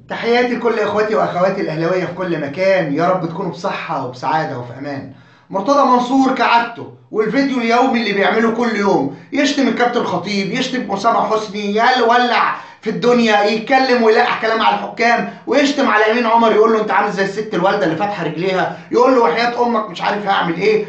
تحياتي لكل اخواتي واخواتي الاهلاويه في كل مكان، يا رب تكونوا بصحه وبسعاده وفي امان. مرتضى منصور كعادته والفيديو اليومي اللي بيعمله كل يوم، يشتم الكابتن الخطيب، يشتم اسامه حسني، يولع في الدنيا، يتكلم ويلقح كلام على الحكام، ويشتم على امين عمر، يقول له انت عامل زي الست الوالده اللي فاتحه رجليها، يقول له وحياه امك مش عارف هعمل ايه،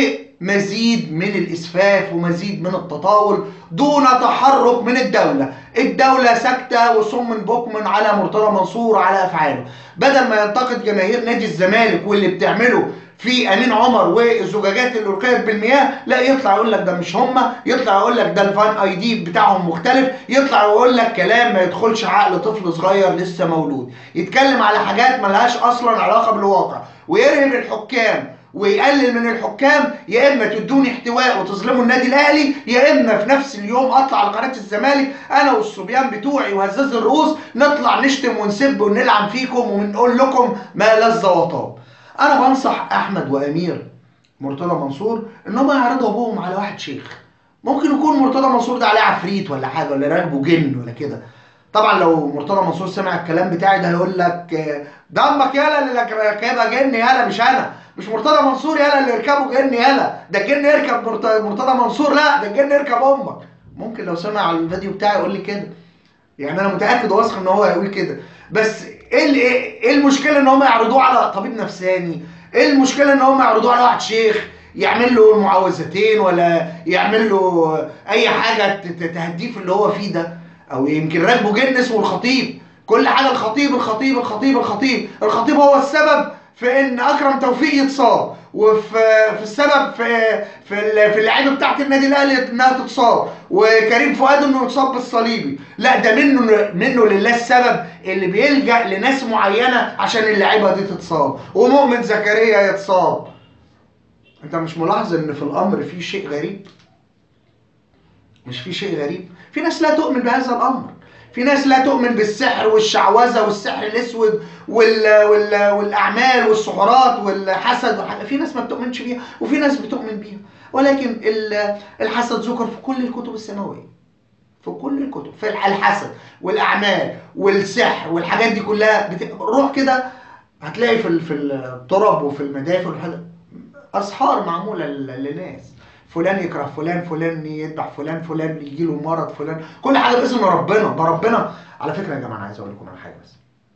ومزيد من الاسفاف ومزيد من التطاول دون تحرك من الدوله. الدوله ساكته وصم بكم على مرتضى منصور على افعاله. بدل ما ينتقد جماهير نادي الزمالك واللي بتعمله في امين عمر والزجاجات اللي القيت بالمياه، لا يطلع يقول لك ده مش هما، يطلع يقول لك ده الفان اي دي بتاعهم مختلف، يطلع يقول لك كلام ما يدخلش عقل طفل صغير لسه مولود، يتكلم على حاجات ملهاش اصلا علاقه بالواقع، ويرهب الحكام ويقلل من الحكام. يا اما تدوني احتواء وتظلموا النادي الاهلي، يا اما في نفس اليوم اطلع على قناه الزمالك انا والصبيان بتوعي وهزاز الرؤوس نطلع نشتم ونسب ونلعن فيكم ونقول لكم ما لذ وطاب. انا بنصح احمد وامير مرتضى منصور ان هم يعرضوا ابوهم على واحد شيخ. ممكن يكون مرتضى منصور ده عليه عفريت ولا حاجه، ولا راكبه جن ولا كده. طبعا لو مرتضى منصور سمع الكلام بتاعي ده هيقول لك دمك يالا اللي راكبها جن يالا، مش انا، مش مرتضى منصور يالا اللي يركبه جن يالا، ده الجن يركب مرتضى منصور، لا ده الجن يركب امك. ممكن لو سمع الفيديو بتاعي يقول لي كده، يعني انا متاكد وواثق ان هو هيقول كده. بس ايه المشكله ان هم يعرضوه على طبيب نفساني؟ ايه المشكله ان هم يعرضوه على واحد شيخ يعمل له المعوذتين، ولا يعمل له اي حاجه تهديه في اللي هو فيه ده؟ او يمكن راكبه جن اسمه الخطيب، كل حاجه الخطيب الخطيب الخطيب الخطيب الخطيب هو السبب في ان اكرم توفيق يتصاب، في السبب في اللعيبه بتاعت النادي الاهلي انها تتصاب، وكريم فؤاد انه يتصاب بالصليبي. لا ده منه لله السبب اللي بيلجأ لناس معينه عشان اللعيبه دي تتصاب، ومؤمن زكريا يتصاب. انت مش ملاحظ ان في الامر في شيء غريب؟ مش في شيء غريب؟ في ناس لا تؤمن بهذا الامر، في ناس لا تؤمن بالسحر والشعوذه والسحر الاسود والاعمال والسحرات والحسد في ناس ما بتؤمنش بيها وفي ناس بتؤمن بيها. ولكن الحسد ذكر في كل الكتب السماويه، في كل الكتب، في الحسد والاعمال والسحر والحاجات دي كلها. روح كده هتلاقي في الطرب وفي المدافع اسحار معموله لناس، فلان يكره فلان، فلان يذبح فلان، فلان يجيله مرض فلان، كل حاجه باسم ربنا. ما ربنا على فكره يا جماعه، انا عايز اقول لكم على حاجه بس.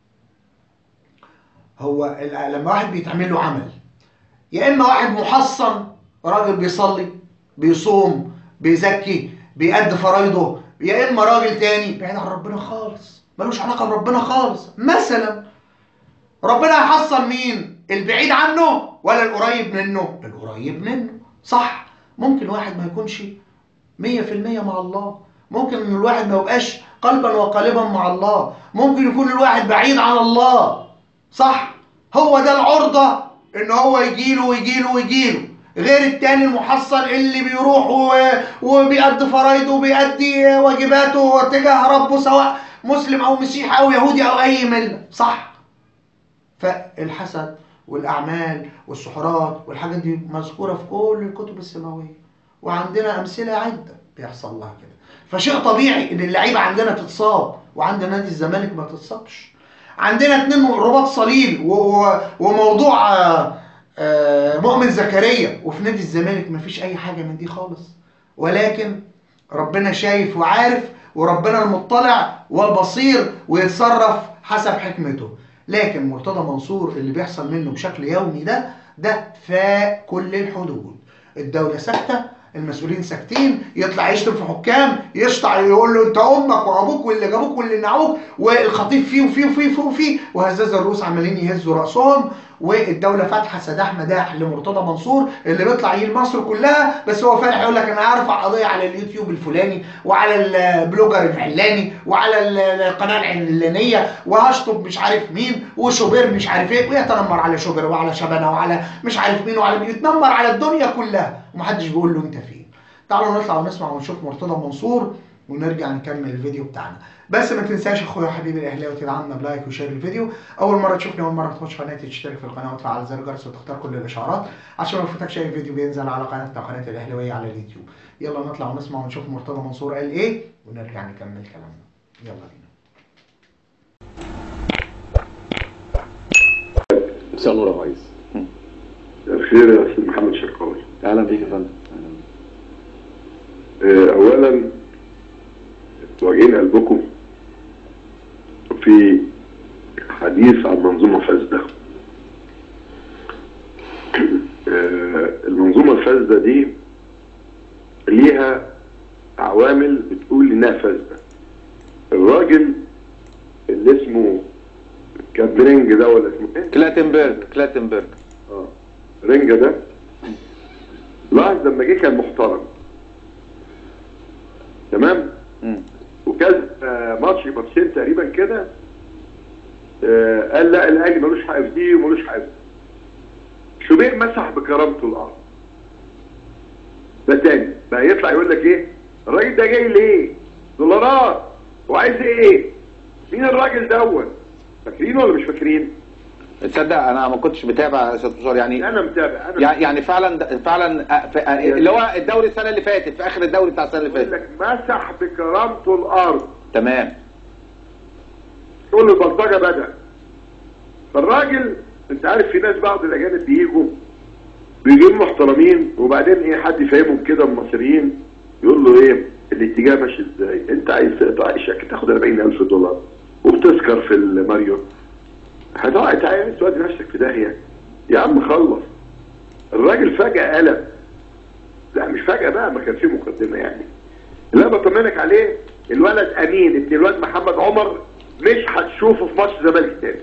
هو لما واحد بيتعمل له عمل، يا اما واحد محصن راجل بيصلي بيصوم بيزكي بيأدي فرايضه، يا اما راجل تاني بعيد عن ربنا خالص ملوش علاقه بربنا خالص. مثلا ربنا هيحصن مين؟ البعيد عنه ولا القريب منه؟ القريب منه، صح؟ ممكن واحد ما يكونش 100% مع الله، ممكن ان الواحد ما يبقاش قلبا وقالبا مع الله، ممكن يكون الواحد بعيد عن الله، صح؟ هو ده العرضة ان هو يجيله ويجيله ويجيله، غير التاني المحصن اللي بيروح وبيأدي فرايضه وبيأدي واجباته تجاه ربه، سواء مسلم او مسيحي او يهودي او اي ملة، صح؟ فالحسد والاعمال والسحرات والحاجات دي مذكوره في كل الكتب السماويه، وعندنا امثله عده بيحصل لها كده. فشيء طبيعي ان اللعيبه عندنا تتصاب وعند نادي الزمالك ما تتصابش. عندنا 2 رباط صليب وموضوع مؤمن زكريا، وفي نادي الزمالك ما فيش اي حاجه من دي خالص. ولكن ربنا شايف وعارف، وربنا المطلع والبصير ويتصرف حسب حكمته. لكن مرتضى منصور اللي بيحصل منه بشكل يومي ده فاق كل الحدود. الدولة ساكتة، المسؤولين ساكتين، يطلع يشتم في حكام، يشطع يقول له انت امك وابوك واللي جابوك واللي نعوك، والخطيب فيه وفيه وفيه وفيه، وهزاز الرؤوس عمالين يهزوا راسهم، والدوله فاتحه سداح مداح لمرتضى منصور اللي بيطلع يجي مصر كلها. بس هو فالح يقول لك انا هرفع قضيه على اليوتيوب الفلاني وعلى البلوجر العلاني وعلى القناه العلانيه، وهشطب مش عارف مين وشوبير مش عارف ايه، ويتنمر على شوبير وعلى شبانه وعلى مش عارف مين وعلى مين، يتنمر على الدنيا كلها ومحدش بيقول له انت فين. تعالوا نطلع ونسمع ونشوف مرتضى منصور ونرجع نكمل الفيديو بتاعنا. بس ما تنساش اخويا وحبيبي الاهلاوي تدعمنا بلايك وشير الفيديو. اول مره تشوفني، اول مره تخش قناتي، تشترك في القناه وتفعل زر الجرس وتختار كل الاشعارات عشان ما يفوتكش اي فيديو بينزل على قناتنا قناه الاهلاويه على اليوتيوب. يلا نطلع ونسمع ونشوف مرتضى منصور قال ايه ونرجع نكمل كلامنا. يلا بينا. مساء النور يا ريس. الخير يا استاذ محمد شرقاوي. اهلا بيك يا فندم. اولا واجعين قلبكم في حديث عن منظومه فاسده. المنظومه الفاسده دي ليها عوامل بتقول انها فاسده. الراجل اللي اسمه كان رينج ده ولا اسمه ايه؟ كلاتنبرج. رينجا ده لاحظ لما جه كان محترم تمام. وكان ماتش ماتشين تقريبا كده قال لا الاهلي ملوش حق في دي وملوش حق في دي. شوبير مسح بكرامته الارض. ده تاني بقى يطلع يقول لك ايه؟ الراجل ده جاي ليه؟ دولارات وعايز ايه؟ مين الراجل دوت؟ فاكرين ولا مش فاكرين؟ تصدق انا ما كنتش متابع يا استاذ بشار يعني. انا متابع. يعني فعلا اللي هو الدوري السنه اللي فاتت في اخر الدوري بتاع السنه اللي فاتت. يقول لك مسح بكرامته الارض. تمام. كل البلطجه بدا. فالراجل انت عارف في ناس بعض الاجانب بيجوا محترمين وبعدين ايه حد يفهمهم كده المصريين يقول له ايه الاتجاه ماشي ازاي؟ انت عايز تعيشك تاخد 40,000 دولار وبتسكر في الماريو هتقعد عايز تودي نفسك في داهيه. يا عم خلص. الراجل فجأة قلب. لا مش فجأة بقى، ما كان في مقدمة يعني. اللي انا بطمنك عليه الولد امين ابن الواد محمد عمر مش هتشوفه في ماتش الزمالك تاني.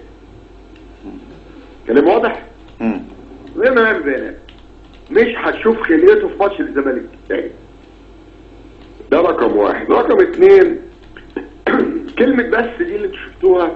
كلام واضح؟ زي ما انا بينام. مش هتشوف خليته في ماتش الزمالك تاني. ده رقم واحد. رقم اتنين كلمة بس دي اللي انتوا شفتوها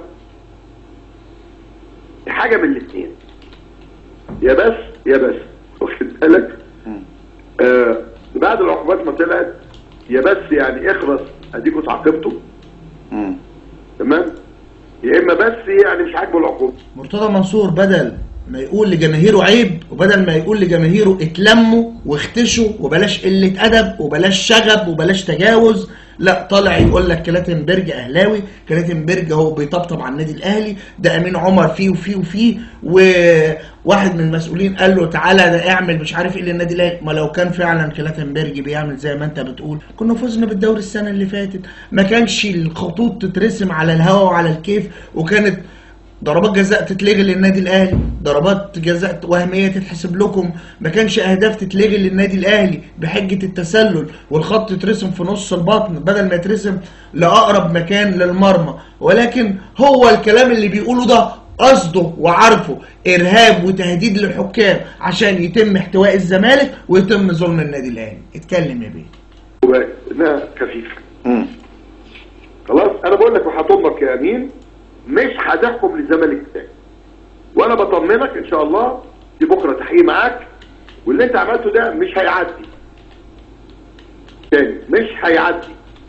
حاجة من الاثنين، يا بس يا بس واخد بالك. بعد العقوبات ما طلعت يا بس يعني اخرس اديكوا اتعاقبتوا تمام، يا اما بس يعني مش عاجبه العقوبه. مرتضى منصور بدل ما يقول لجماهيره عيب وبدل ما يقول لجماهيره اتلموا واختشوا وبلاش قله ادب وبلاش شغب وبلاش تجاوز، لا طالع يقول لك كلاتنبرج اهلاوي، كلاتنبرج هو بيطبطب على النادي الاهلي، ده امين عمر فيه وفيه وفيه، وواحد من المسؤولين قال له تعالى ده اعمل مش عارف ايه للنادي الاهلي. ما لو كان فعلا كلاتنبرج بيعمل زي ما انت بتقول كنا فزنا بالدوري السنه اللي فاتت، ما كانش الخطوط تترسم على الهوا وعلى الكيف، وكانت ضربات جزاء تتلغي للنادي الاهلي، ضربات جزاء وهميه تتحسب لكم، ما كانش اهداف تتلغي للنادي الاهلي بحجه التسلل والخط يترسم في نص البطن بدل ما يترسم لاقرب مكان للمرمى. ولكن هو الكلام اللي بيقوله ده قصده وعارفه ارهاب وتهديد للحكام عشان يتم احتواء الزمالك ويتم ظلم النادي الاهلي. اتكلم يا بيه. انها خفيفه. خلاص انا بقول لك وهطمك يا امين مش هتحكم للزمالك تاني، وانا بطمنك ان شاء الله في بكره تحقيق معاك، واللي انت عملته ده مش هيعدي تاني، مش هيعدي.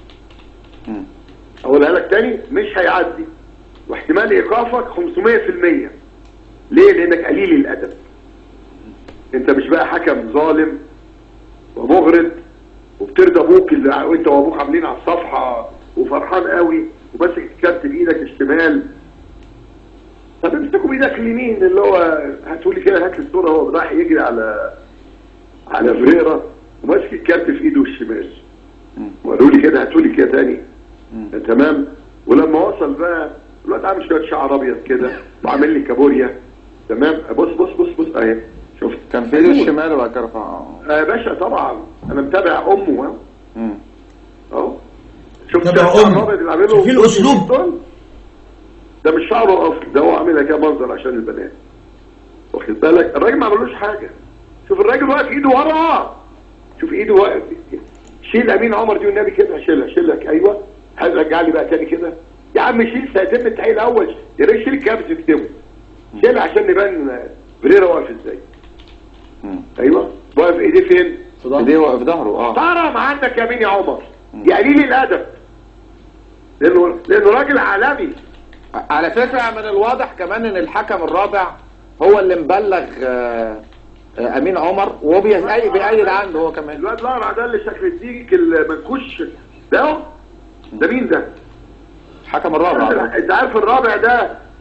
اقولها لك تاني مش هيعدي، واحتمال ايقافك 500%. ليه؟ لانك قليل الادب. انت مش بقى حكم ظالم ومغرض وبترضى ابوك اللي انت وابوك عاملين على الصفحه وفرحان قوي وماسك الكارت بايدك الشمال. طب امسكوا بايدك اليمين اللي هو هاتولي كده، هات لي الصوره هو رايح يجري على فريرا وماسك الكارت في ايده الشمال. وقالوا لي كده هاتولي كده تاني. تمام. ولما وصل بقى الواد عامل شويه شعر ابيض كده وعامل لي كابوريا. تمام. بص بص بص بص اهي شفت كان في ايده الشمال ولا كان رفعها؟ يا باشا طبعا انا متابع امه اهو. شفت تابع امه في الاسلوب ده مش شعره اصلي، ده هو عاملها كده منظر عشان البنات. واخد بالك؟ الراجل ما عملوش حاجه. شوف الراجل واقف ايده ورا، شوف ايده واقف. شيل امين عمر دي والنبي كده، شيلك ايوه. هرجع لي بقى تاني كده يا عم. شيل ساعتين التحقيق الاول، يا ريت شيل الكابس اكتبه. شيل عشان نبان فريرا واقف ازاي. ايوه واقف ايديه فين؟ ايديه واقف ظهره. طرم عندك يا مين يا عمر، يا قليل الادب، لانه راجل عالمي. على فكره من الواضح كمان ان الحكم الرابع هو اللي مبلغ امين عمر وهو بيأيد عنده هو كمان. الواد الأقرع ده اللي شكل الديك المنكوش ده، ده مين ده؟ الحكم الرابع. انت عارف الرابع ده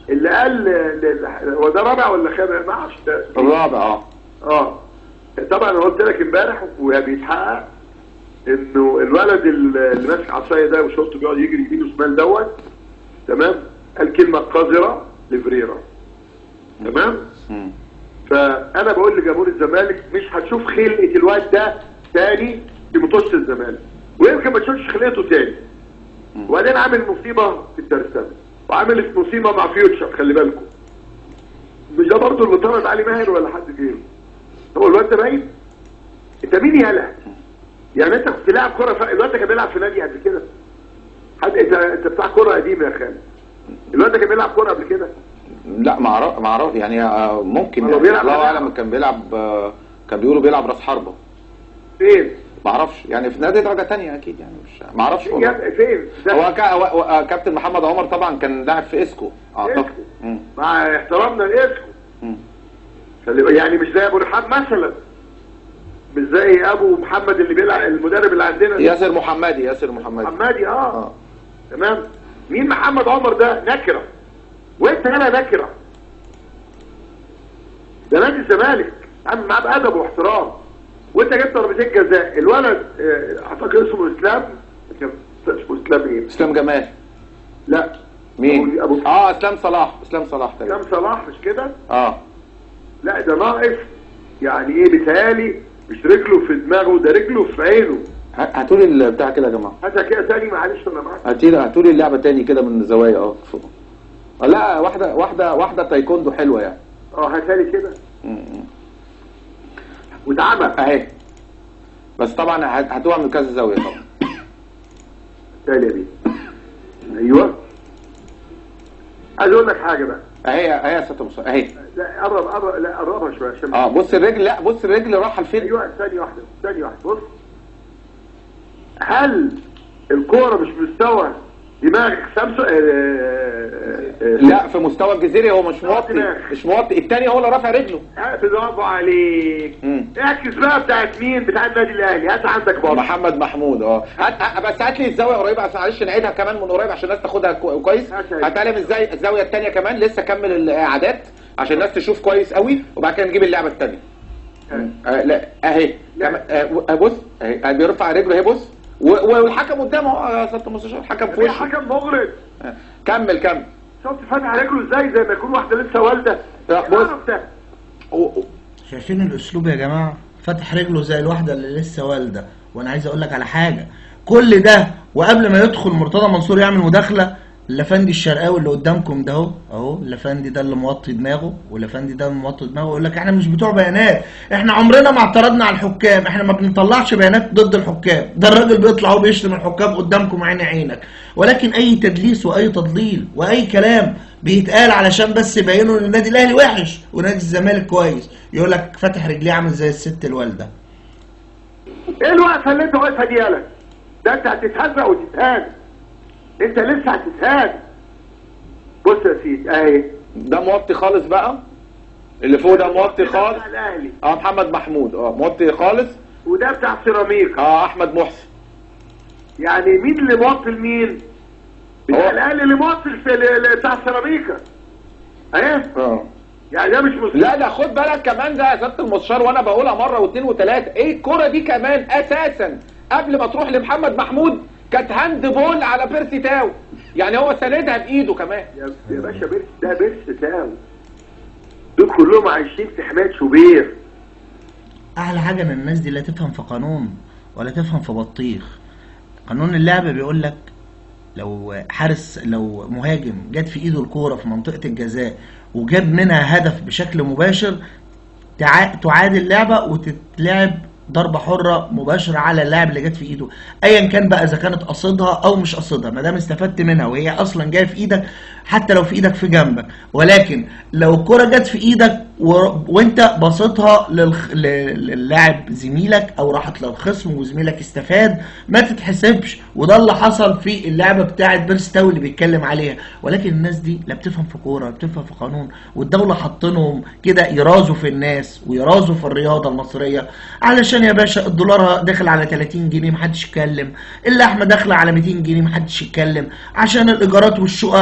اللي قال هو ده رابع ولا خامس؟ ما اعرفش. الرابع. طبعا انا قلت لك امبارح وبيتحقق انه الولد اللي ماسك عصايه ده وشفته بيقعد يجري يمين وشمال دوت، تمام، قال كلمه قذره لفريرا، تمام. فانا بقول لجمهور الزمالك مش هتشوف خلقه الواد ده تاني في مطوشه الزمالك، ويمكن ما تشوفش خلقته تاني. وبعدين عامل مصيبه في الترسانه، وعامل مصيبه مع فيوتشر، خلي بالكم. مش ده برضه اللي طرد علي ماهر ولا حد غيره؟ هو الواد ده باين؟ انت مين يالا؟ يعني انت كنت لاعب كوره الواد ده كان بيلعب في نادي قبل كده؟ انت بتاع كوره قديم يا خالد. الواد ده كان بيلعب كوره قبل كده؟ لا ما اعرف يعني ممكن يعني الله اعلم. كان بيلعب، كان بيقولوا بيلعب راس حربه. فين؟ ما اعرفش يعني، في نادي درجه ثانيه اكيد يعني، مش ما اعرفش فين؟ هو كابتن محمد عمر طبعا كان لاعب في اسكو اعتقد. مع احترامنا لاسكو يعني مش زي ابو رحاب مثلا، مش زي ابو محمد اللي بيلعب المدرب اللي عندنا ياسر محمدي. تمام. مين محمد عمر ده؟ نكره، وانت هنا نكره. ده نادي الزمالك عامل معاه بادب واحترام، وانت جبت ضربتين جزاء. الولد اعتقد اسمه اسلام، اسمه اسلام ايه؟ اسلام جمال. لا مين؟ اسلام صلاح تقريبا. اسلام صلاح مش كده؟ لا ده ناقص يعني ايه، بيتهيألي مش رجله في دماغه، ده رجله في عينه. هاتولي البتاع كده يا جماعه، هاتها كده تاني معلش انا معاك. هاتولي اللعبه تاني كده من الزوايا. لا واحده تايكوندو حلوه يعني. هاتها لي كده. واتعمل اهي، بس طبعا هاتوها من كذا زاويه طبعا. تالي يا بيه. ايوه، عايز اقول لك حاجه بقى. اهي يا ستة مصر اهي. لا قرب، لا قربها شويه عشان بص الرجل، لا بص الرجل رايحه لفين. ايوه ثانيه واحده بص. هل الكوره مش مستوى دماغ سامسون؟ لا في مستوى الجزيري، هو مش موطي. الثاني هو اللي رافع رجله. برافو عليك. اعكس بقى بتاعت مين؟ بتاع النادي الاهلي. هات عندك برضه محمد محمود. بس هات لي الزاويه قريبه عشان معلش نعيدها كمان من قريب عشان الناس تاخدها كويس. هتعلم ازاي الزاويه الثانيه كمان، لسه كمل الاعادات عشان الناس تشوف كويس قوي، وبعد كده نجيب اللعبه الثانيه. لا اهي بص اهي بيرفع رجله اهي، بص، والحكم قدامه يا ست المستشار، الحكم في وشه. الحكم مغرض. كمل. شفت فتح رجله ازاي؟ زي ما يكون واحده لسه والده. بص شايفين الاسلوب يا جماعه؟ فتح رجله زي الواحده اللي لسه والده. وانا عايز اقول لك على حاجه، كل ده وقبل ما يدخل مرتضى منصور يعمل مداخله، اللفندي الشرقاوي اللي قدامكم ده اهو اللفندي ده اللي موطي دماغه، واللفندي ده اللي موطي دماغه يقول لك احنا مش بتوع بيانات، احنا عمرنا ما اعترضنا على الحكام، احنا ما بنطلعش بيانات ضد الحكام. ده الراجل بيطلع وبيشتم الحكام قدامكم عين عينك. ولكن اي تدليس واي تضليل واي كلام بيتقال علشان بس يبينوا ان النادي الاهلي وحش ونادي الزمالك كويس، يقول لك فاتح رجليه عامل زي الست الوالده. ايه الوقفه اللي انت واقفها دي يالا؟ ده انت هتتهزق وتتهان، انت لسه هتتهان. بص يا سيدي اهي، ده موطي خالص بقى، اللي فوق ده موطي خالص. الاهلي محمد محمود موطي خالص. وده بتاع سيراميكا احمد محسن. يعني مين اللي موطي لمين؟ بتاع الاهلي اللي موطي بتاع سيراميكا اهي. يعني ده مش مسلم. لا ده خد بالك كمان، ده يا سياده المستشار وانا بقولها مره واثنين وثلاثه، ايه الكوره دي كمان اساسا قبل ما تروح لمحمد محمود كانت هاند بول على بيرسي تاو، يعني هو ساندها بايده كمان. يا باشا ده بيرسي تاو، دول كلهم عايشين في حمايه شوبير. احلى حاجه ان الناس دي لا تفهم في قانون ولا تفهم في بطيخ. قانون اللعبه بيقول لك لو مهاجم جت في ايده الكوره في منطقه الجزاء وجاب منها هدف بشكل مباشر، تعاد اللعبه وتتلعب ضربه حره مباشره على اللاعب اللي جت في ايده، ايا كان بقى اذا كانت قصدها او مش قصدها، ما دام استفدت منها وهي اصلا جايه في ايدك، حتى لو في ايدك في جنبك. ولكن لو الكره جت في ايدك وانت باصتها للاعب زميلك او راحت للخصم وزميلك استفاد، ما تتحسبش. وده اللي حصل في اللعبه بتاعه بيرسي تاو اللي بيتكلم عليها. ولكن الناس دي لا بتفهم في كوره ولا بتفهم في قانون، والدوله حاطينهم كده يرازوا في الناس ويرازوا في الرياضه المصريه، علشان يا باشا الدولار داخل على 30 جنيه محدش يتكلم، اللحمه داخله على 200 جنيه محدش يتكلم، عشان الايجارات والشقق بقت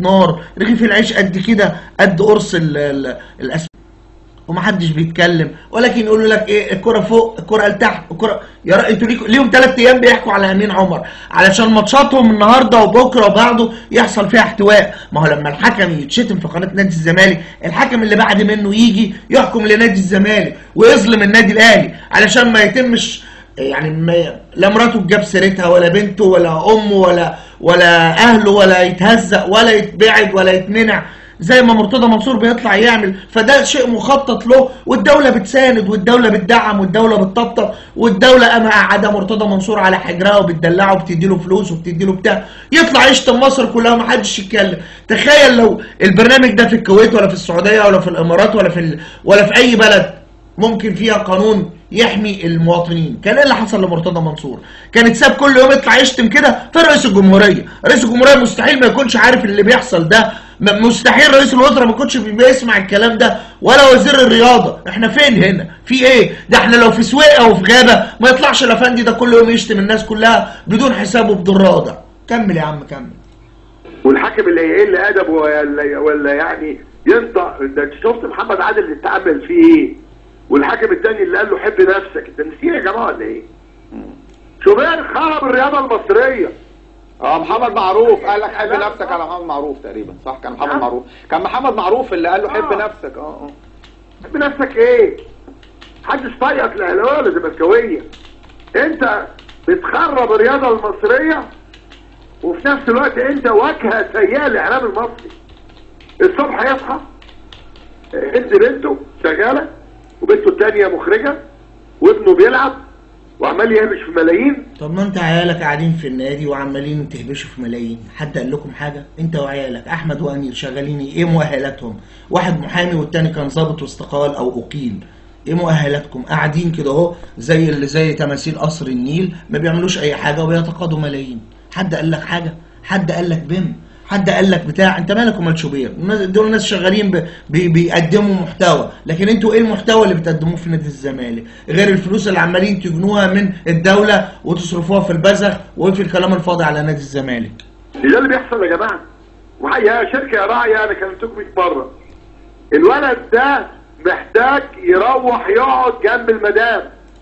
نار، رغيف العيش قد كده، قد قرص الاسود، ومحدش بيتكلم. ولكن يقولوا لك ايه، الكرة فوق، الكرة لتحت، الكرة يا رأي. انتوا ليهم 3 ايام بيحكوا على امين عمر علشان ماتشاتهم النهارده وبكره وبعده يحصل فيها احتواء. ما هو لما الحكم يتشتم في قناه نادي الزمالك، الحكم اللي بعد منه يجي يحكم لنادي الزمالك ويظلم النادي الاهلي علشان ما يتمش يعني لا مراته تجاب سيرتها ولا بنته ولا امه ولا اهله، ولا يتهزق ولا يتبعد ولا يتمنع زي ما مرتضى منصور بيطلع يعمل. فده شيء مخطط له، والدولة بتساند والدولة بتدعم والدولة بتطبطب، والدولة قام قاعدة مرتضى منصور على حجرها وبتدلعه وبتديله فلوس وبتديله بتاع، يطلع يشتم مصر كلها ومحدش يتكلم. تخيل لو البرنامج ده في الكويت ولا في السعودية ولا في الامارات ولا في اي بلد ممكن فيها قانون يحمي المواطنين، كان ايه اللي حصل لمرتضى منصور؟ كان اتساب كل يوم يطلع يشتم كده في رئيس الجمهوريه. رئيس الجمهوريه مستحيل ما يكونش عارف اللي بيحصل ده، مستحيل رئيس الوزراء ما يكونش بيسمع الكلام ده، ولا وزير الرياضه. احنا فين هنا؟ في ايه؟ ده احنا لو في سويقه وفي غابه ما يطلعش الافندي ده كل يوم يشتم الناس كلها بدون حساب وبدون رادع. كمل يا عم كمل. والحاكم اللي يقل ادبه ولا يعني ينطق. ده شفت محمد عادل اللي اتعمل فيه ايه؟ والحاكم الثاني اللي قال له حب نفسك. انت نسيت يا جماعه ولا ايه؟ شوبير خرب الرياضه المصريه. محمد معروف قال لك حب نفسك على محمد معروف تقريبا، صح؟ كان محمد معروف، كان محمد معروف اللي قال له حب نفسك. حب نفسك ايه؟ محدش طايقك الاهلاويه ولا الزملكاويه. انت بتخرب الرياضه المصريه وفي نفس الوقت انت واجهه سيئه للاعلام المصري. الصبح يصحى انت بنته شغاله وبنته الثانيه مخرجه وابنه بيلعب وعمال يهبش في ملايين. طب ما انت عيالك قاعدين في النادي وعمالين تهبشوا في ملايين، حد قال لكم حاجه؟ انت وعيالك احمد وامير شغالين ايه مؤهلاتهم؟ واحد محامي والتاني كان ضابط واستقال او اقيل. ايه مؤهلاتكم؟ قاعدين كده اهو زي تماثيل قصر النيل، ما بيعملوش اي حاجه وبيتقاضوا ملايين. حد قال لك حاجه؟ حد قال لك بم؟ حد قال لك بتاع؟ انت مالك ومال شوبير؟ دول ناس شغالين بيقدموا محتوى، لكن انتوا ايه المحتوى اللي بتقدموه في نادي الزمالك غير الفلوس اللي عمالين تجنوها من الدوله وتصرفوها في البذخ وفي الكلام الفاضي على نادي الزمالك؟ ده اللي بيحصل يا جماعه. يا شركه يا راعي، انا كلمتكم 100 مره. الولد ده محتاج يروح يقعد جنب المدام.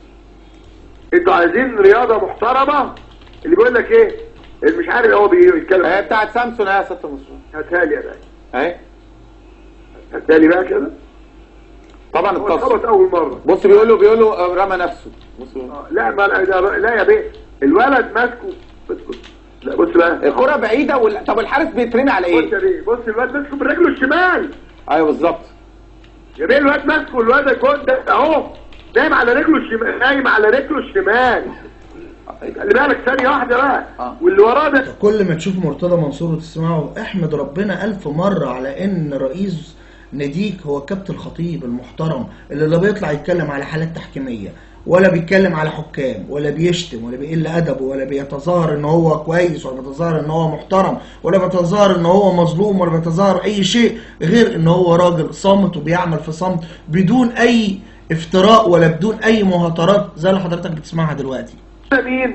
انتوا عايزين رياضه محترمه. اللي بيقول لك ايه؟ اللي مش عارف هو بيتكلم. هي بتاعت سامسون يا ست مصر. هاتها لي يا باشا. اهي هاتها لي بقى كده. طبعا اتخبط اول مره. بص بيقولوا رمى نفسه. بص لا ما لا يا بيه، الولد ماسكه. لا بص بقى، الكرة بعيده طب الحارس بيترمي على ايه؟ بص يا بيه، بص الولد ماسكه برجله الشمال. ايوه بالظبط يا بيه، الولد ماسكه، الولد ده اهو نايم على رجله الشمال، نايم على رجله الشمال. خلي بالك ثانية واحدة بقى. واللي وراه ده كل ما تشوف مرتضى منصور وتسمعه احمد ربنا 1000 مرة على ان رئيس ناديك هو كابتن الخطيب المحترم اللي لا بيطلع يتكلم على حالات تحكيمية ولا بيتكلم على حكام ولا بيشتم ولا بيقل ادبه ولا بيتظاهر ان هو كويس ولا بيتظاهر ان هو محترم ولا بيتظاهر ان هو مظلوم ولا بيتظاهر اي شيء غير ان هو راجل صامت وبيعمل في صمت بدون اي افتراء ولا بدون اي مهاترات زي اللي حضرتك بتسمعها دلوقتي. مين؟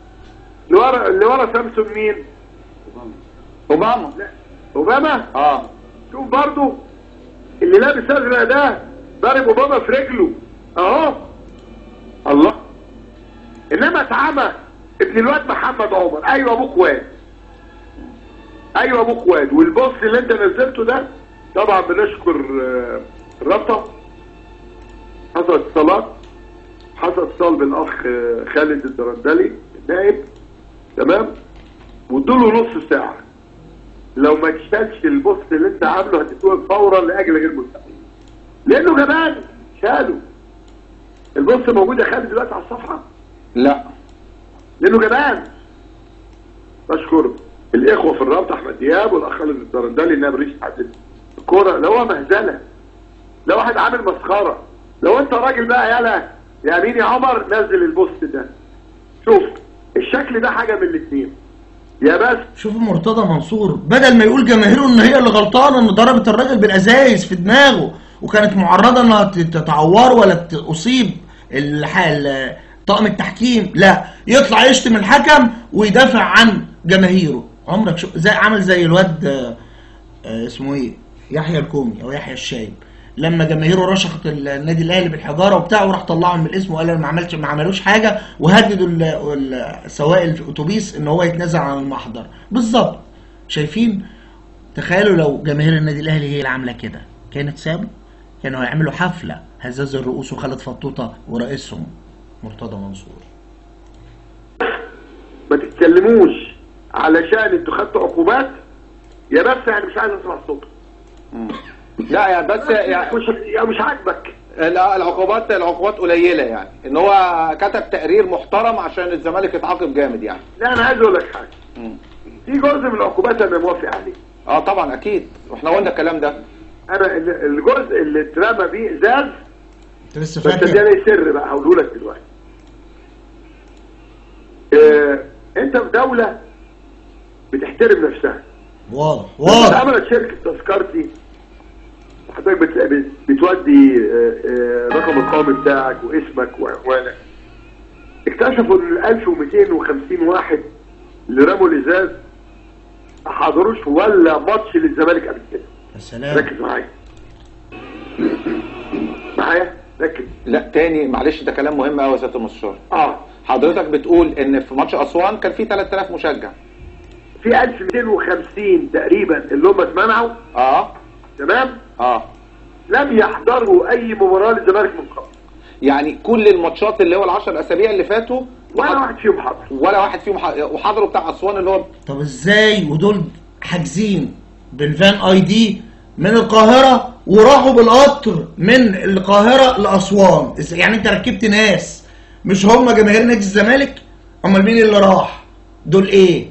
اللي ورا سامسون مين؟ اوباما. لا اوباما؟ شوف برضو اللي لابس ازرق ده ضارب اوباما في رجله اهو. الله. انما اتعمى ابن الواد محمد عمر. ايوه ابوك واد، ايوه ابوك واد. والبوست اللي انت نزلته ده طبعا بنشكر الرابطه. حصل اتصالات، حصل اتصال بالاخ خالد الدرندلي النائب، تمام، وادوله نص ساعه. لو ما تشالش البوست اللي انت عامله هتتوقف فورا لاجل غير مستحيل. لانه جبان شالوا البوست. موجود يا خالد دلوقتي على الصفحه؟ لا، لانه جبان. بشكر الاخوه في الرابطه احمد دياب والاخ خالد الدرندلي نائب رئيس اتحاد الكوره. لو هو مهزله، لو واحد عامل مسخره، لو انت راجل بقى يا مين يا عمر نزل البوست ده. شوف الشكل ده حاجه من الاثنين يا بس. شوف مرتضى منصور بدل ما يقول جماهيره ان هي اللي غلطانه ان ضربت الراجل بالازايز في دماغه وكانت معرضه انها تتعور ولا تصيب طاقم التحكيم، لا يطلع يشتم الحكم ويدافع عن جماهيره. عمرك شو عامل زي الواد اسمه ايه، يحيى الكومي او يحيى الشايب، لما جماهيره رشقت النادي الاهلي بالحجاره وبتاع، وراح طلعهم من الاسم وقال ما عملوش حاجه، وهددوا سواق الاتوبيس ان هو يتنازل عن المحضر. بالظبط. شايفين؟ تخيلوا لو جماهير النادي الاهلي هي اللي عامله كده، كانت سابوا، كانوا هيعملوا حفله هزاز الرؤوس وخالد فطوطه ورئيسهم مرتضى منصور. ما تتكلموش علشان انتوا خدتوا عقوبات يا بس، يعني مش عايز اسمع صوتك. لا يعني بس يعني مش عاجبك. العقوبات قليله، يعني ان هو كتب تقرير محترم عشان الزمالك يتعاقب جامد يعني. لا انا عايز اقول لك حاجه. في جزء من العقوبات انا موافق عليه. طبعا اكيد، واحنا قلنا الكلام ده. انا الجزء اللي اترمى بيه ازاز انت لسه فاكر؟ بس ده ليه سر بقى هقوله لك دلوقتي. انت في دوله بتحترم نفسها. واضح. عملت شركه تذكرتي، حضرتك بتودي رقم القومي بتاعك واسمك واحوالك. اكتشفوا ان 1250 واحد اللي رموا الازاز ما حضروش ولا ماتش للزمالك قبل كده. يا سلام. ركز معايا ركز. لا تاني معلش، ده كلام مهم قوي يا سياده المستشار. حضرتك بتقول ان في ماتش اسوان كان في 3000 مشجع، في 1250 تقريبا اللي هم اتمنعوا. تمام. لم يحضروا اي مباراه للزمالك من قبل. يعني كل الماتشات اللي هو ال10 اسابيع اللي فاتوا ولا واحد فيهم حضر. وحضروا بتاع اسوان اللي هو. طب ازاي ودول حاجزين بالفان اي دي من القاهره وراحوا بالقطر من القاهره لاسوان؟ يعني انت ركبت ناس مش هم جماهير نادي الزمالك؟ امال مين اللي راح؟ دول ايه؟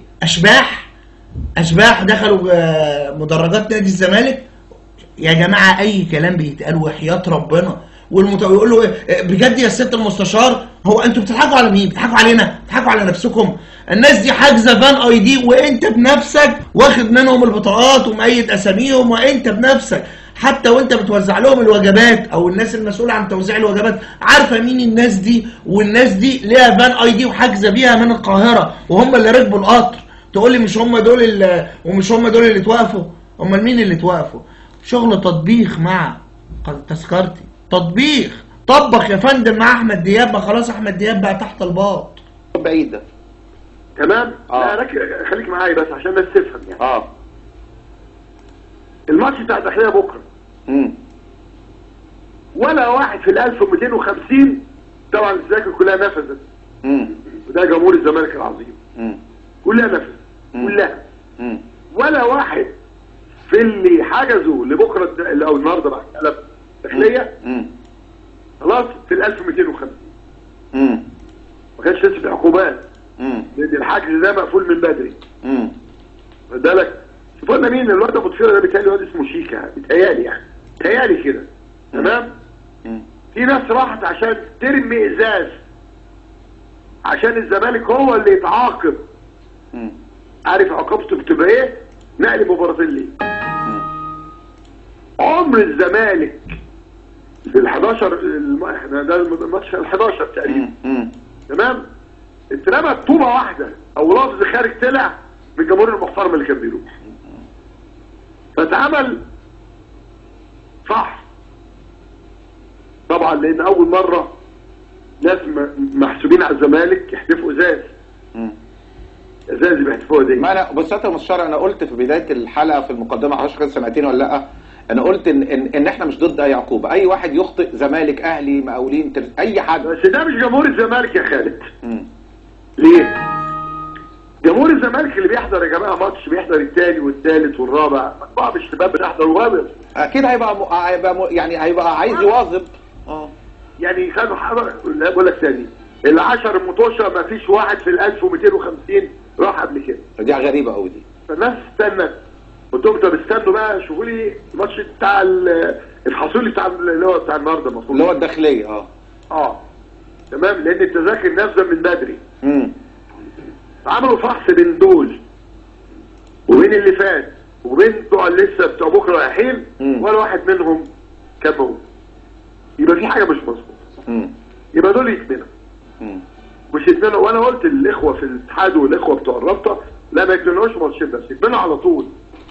اشباح دخلوا مدرجات نادي الزمالك؟ يا جماعه اي كلام بيتقال وحياه ربنا. ويقول له بجد يا سياده المستشار، هو انتوا بتضحكوا على مين؟ بتضحكوا علينا؟ بتضحكوا على نفسكم؟ الناس دي حاجزه فان اي دي وانت بنفسك واخد منهم البطاقات ومؤيد اساميهم، وانت بنفسك حتى وانت بتوزع لهم الوجبات او الناس المسؤوله عن توزيع الوجبات عارفه مين الناس دي، والناس دي ليها فان اي دي وحاجزه بيها من القاهره وهم اللي ركبوا القطر. تقول لي مش هم دول ومش هم دول اللي اتوقفوا؟ امال مين اللي اتوقفوا؟ شغل تطبيخ مع تذكرتي، تطبيخ. طبخ يا فندم مع احمد دياب، ما خلاص احمد دياب بقى تحت الباط. بعيد ده. تمام. لا خليك معايا بس عشان الناس تفهم يعني. الماتش بتاع الداخليه بكره. ولا واحد في ال 1250 طبعا التذاكر كلها نفذت. وده جمهور الزمالك العظيم. كلها نفذت. كلها. ولا واحد في اللي حجزوا لبكره او النهارده بقى الداخليه خلاص في ال 1250. ما كانش لسه في عقوبات. لان الحجز ده مقفول من بدري. خد بالك؟ شوفوا لنا مين الواد ابو طفيره ده، بيتهيألي واد اسمه شيكا، بيتهيألي يعني بيتهيألي كده. تمام؟ في ناس راحت عشان ترمي ازاز عشان الزمالك هو اللي يتعاقب. عارف عقوبته بتبقى ايه؟ نقل مباراتين ليه. عمر الزمالك في ال 11 احنا ده الماتش ال 11 تقريبا. تمام؟ اترمت طوبه واحده او لفظ خارج طلع من الجمهور المحترم اللي كان بيروح. فاتعمل صح طبعا، لان اول مره ناس محسوبين على الزمالك يحتفوا ازاز. ازاز بيحتفوها دي. ما انا بص يا مستشار، انا قلت في بدايه الحلقه في المقدمه، معرفش كده سمعتني ولا لا، انا قلت ان احنا مش ضد اي عقوبه، اي واحد يخطئ زمالك اهلي مقاولين اي حد. بس ده مش جمهور الزمالك يا خالد. ليه؟ جمهور الزمالك اللي بيحضر يا جماعه ماتش بيحضر الثاني والثالث والرابع، بعض الشباب بيحضر وغابر. اكيد يعني هيبقى عايز يواظب. يعني كانوا لا بقول لك ثاني ال10 مطوشه ما فيش واحد في ال 1250 راح قبل كده. دي غريبه قوي دي. فالناس استنت، قلت لهم طب استنوا بقى شوفوا لي الماتش بتاع الحصولي بتاع اللي هو بتاع النهارده المفروض اللي هو الداخليه. تمام، لان التذاكر نازله من بدري. عملوا فحص بين دول وبين اللي فات وبين بتوع لسه بتوع بكره رايحين، ولا واحد منهم كان موجود. يبقى في حاجه مش مظبوطه. يبقى دول يتمنعوا. مش يتمنعوا، وانا قلت للاخوه في الاتحاد والاخوه بتوع الرابطه لا ما يتمنعوش ماتشين بس، يتمنعوا على طول.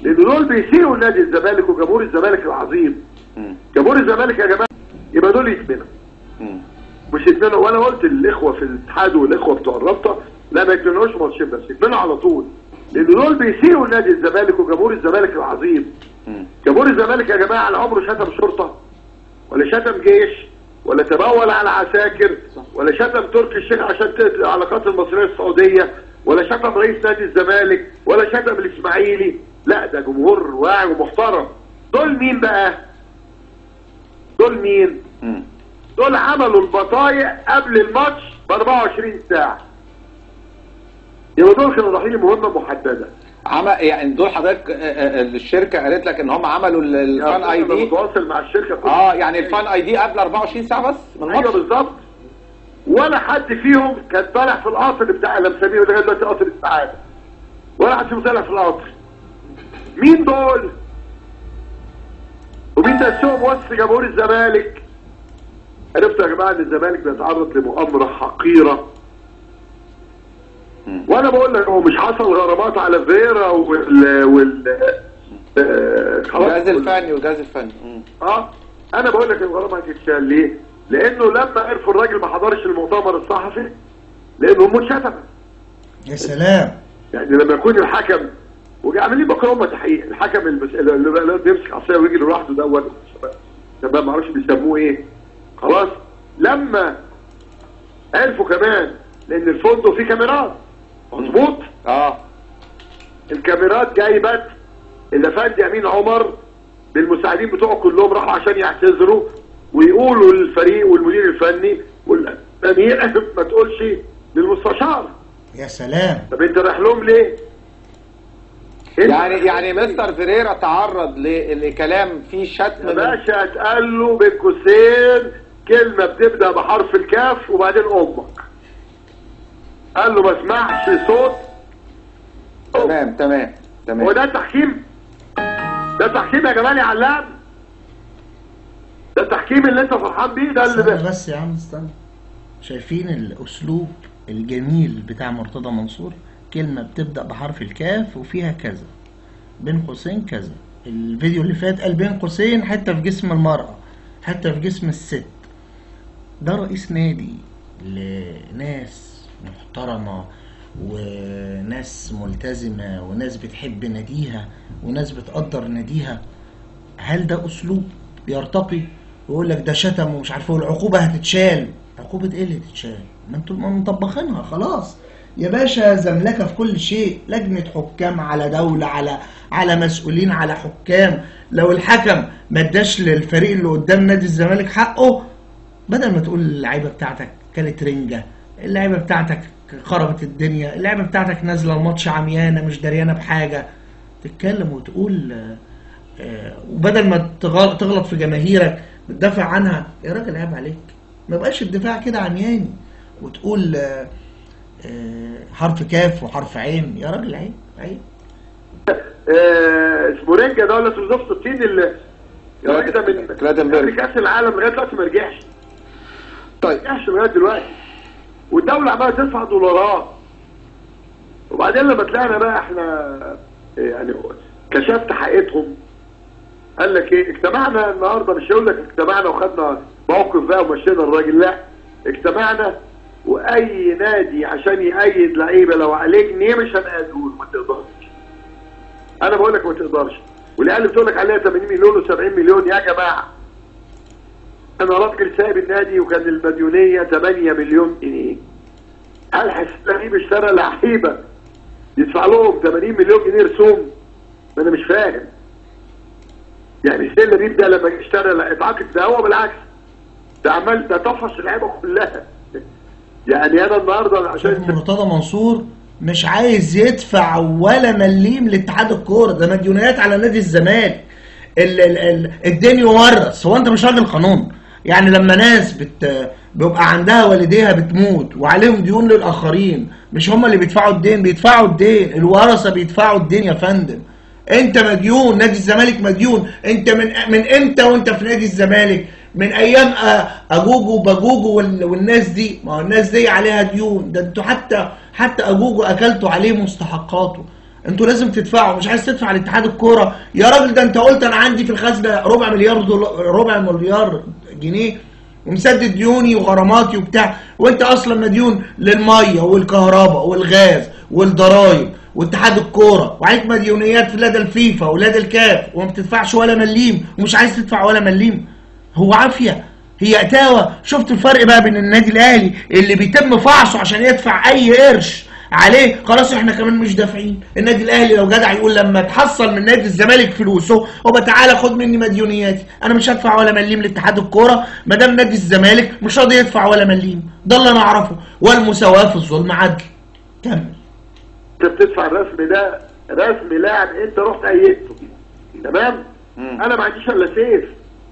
لان دول بيسيئوا نادي الزمالك وجمهور الزمالك العظيم. جمهور الزمالك يا جماعه يبقى دول يتمنوا، مش يتمنوا. وانا قلت للاخوه في الاتحاد والاخوه بتوع الرابطه لا ما يتمنوش ماتشين بس، يتمنوا على طول، لان دول بيسيئوا نادي الزمالك وجمهور الزمالك العظيم. جمهور الزمالك يا جماعه لا عمره شتم شرطه ولا شتم جيش ولا تبول على عساكر ولا شتم تركي الشيخ عشان العلاقات المصريه السعوديه ولا شتم رئيس نادي الزمالك ولا شتم الاسماعيلي. لا ده جمهور واعي ومحترم. دول مين بقى؟ دول مين؟ دول عملوا البطايق قبل الماتش ب 24 ساعه. يبقى دول كانوا رايحين لمهمه محدده. يعني دول حضرتك الشركه قالت لك ان هم عملوا الفان اي دي؟ متواصل مع الشركه يعني الفان اي دي قبل 24 ساعه بس من الماتش؟ ايوه بالظبط. ولا حد فيهم كان طالع في القطر بتاع اللي مسميه لغايه دلوقتي قطر السعاده، ولا حد فيهم طالع في القطر. مين دول؟ ومين تأسسهم وسط جمهور الزمالك؟ عرفتوا يا جماعه ان الزمالك بيتعرض لمؤامره حقيره. وانا بقول لك هو مش حصل غرامات على فيرا الجهاز الفني والجهاز الفني. انا بقول لك الغرامه هتتشال ليه؟ لانه لما عرفوا الراجل ما حضرش المؤتمر الصحفي لانه متشتم. يا سلام. يعني لما يكون الحكم عاملين بكره هم تحقيق، الحكم اللي بيمسك عصايه ويجي لوحده دوت تمام، ما اعرفش بيسموه ايه. خلاص لما عرفوا كمان لان الفندق فيه كاميرات مظبوط. الكاميرات جايبت الافندي امين عمر بالمساعدين بتوعه كلهم راحوا عشان يعتذروا ويقولوا للفريق والمدير الفني والامير ما تقولش للمستشار. يا سلام. طب انت رايح لهم ليه؟ يعني مستر فيريرا تعرض لكلام فيه شتم يا باشا اتقال له بين قوسين كلمه بتبدا بحرف الكاف وبعدين امك. قال له ما اسمعش صوت. تمام. هو ده التحكيم؟ ده التحكيم يا جمال يا علام؟ ده التحكيم اللي انت فرحان بيه ده اللي بس يا عم استنى. شايفين الاسلوب الجميل بتاع مرتضى منصور؟ كلمة بتبدأ بحرف الكاف وفيها كذا بين قوسين كذا. الفيديو اللي فات قال بين قوسين حتى في جسم المرأة حتى في جسم الست. ده رئيس نادي لناس محترمة وناس ملتزمة وناس بتحب ناديها وناس بتقدر ناديها. هل ده أسلوب يرتقي؟ ويقول لك ده شتم ومش عارفه العقوبة هتتشال. عقوبة ايه اللي تتشال؟ ما انتوا مطبخينها خلاص يا باشا. زملكه في كل شيء، لجنه حكام على دوله على مسؤولين على حكام. لو الحكم ما اداش للفريق اللي قدام نادي الزمالك حقه، بدل ما تقول اللعيبه بتاعتك كانت رنجه، اللعيبه بتاعتك خربت الدنيا، اللعيبه بتاعتك نازله الماتش عميانه مش دريانه بحاجه، تتكلم وتقول وبدل ما تغلط في جماهيرك بتدافع عنها. يا راجل عيب عليك، ما بقاش الدفاع كده عمياني وتقول حرف كاف وحرف عين. يا راجل عيب. اسمه رنجة ده ولا اسمه زفت الطين اللي الراجل ده من كاس العالم لغايه دلوقتي ما رجعش. طيب ما رجعش لغايه دلوقتي والدوله عماله تدفع دولارات. وبعدين لما طلعنا بقى احنا يعني كشفت حقيقتهم قال لك ايه؟ اجتمعنا النهارده، مش هقول لك اجتمعنا وخدنا موقف بقى ومشينا الراجل، لا اجتمعنا واي نادي عشان يأيد لعيبه لو عليك جنيه مش هنقدر ما تقدرش. انا بقول لك ما تقدرش. والعيال بتقول لك عليها 80 مليون و70 مليون. يا جماعه انا راجل سايب النادي وكان المديونيه 8 مليون جنيه. هل حسين اشترى لعيبه يدفع لهم 80 مليون جنيه رسوم؟ ما انا مش فاهم. يعني حسين لبيب ده لما اشترى اتعاقد ده هو بالعكس ده عمال ده طفش اللعيبه كلها. يعني انا النهارده عشان مرتضى منصور مش عايز يدفع ولا مليم لاتحاد الكوره، ده مديونيات على نادي الزمالك. الدين يورث. هو انت مش راجل قانون؟ يعني لما ناس بيبقى عندها والديها بتموت وعليهم ديون للاخرين، مش هم اللي بيدفعوا الدين؟ بيدفعوا الدين الورثه، بيدفعوا الدين يا فندم. انت مديون، نادي الزمالك مديون. انت من امتى وانت في نادي الزمالك؟ من ايام اجوجو وباجوجو والناس دي. ما هو الناس دي عليها ديون. ده انتوا حتى اجوجو اكلتوا عليه مستحقاته. انتوا لازم تدفعوا. مش عايز تدفع لاتحاد الكوره يا راجل، ده انت قلت انا عندي في الخزنه ربع مليار جنيه ومسدد ديوني وغراماتي وبتاع، وانت اصلا مديون للميه والكهرباء والغاز والضرايب واتحاد الكوره، وعليك مديونيات لدى الفيفا ولدى الكاف وما بتدفعش ولا مليم، ومش عايز تدفع ولا مليم. هو عافيه؟ هي اتاوه؟ شفت الفرق بقى بين النادي الاهلي اللي بيتم فحصه عشان يدفع اي قرش عليه خلاص احنا كمان مش دافعين. النادي الاهلي لو جدع يقول لما تحصل من نادي الزمالك فلوسه وبقى تعالى خد مني مديونياتي، انا مش هدفع ولا مليم لاتحاد الكوره ما دام نادي الزمالك مش راضي يدفع ولا مليم. ده اللي انا اعرفه، والمساواه في الظلم عدل. كمل. انت بتدفع الرسم ده رسم لاعب انت رحت ايدته، تمام؟ انا ما عنديش الا سيف.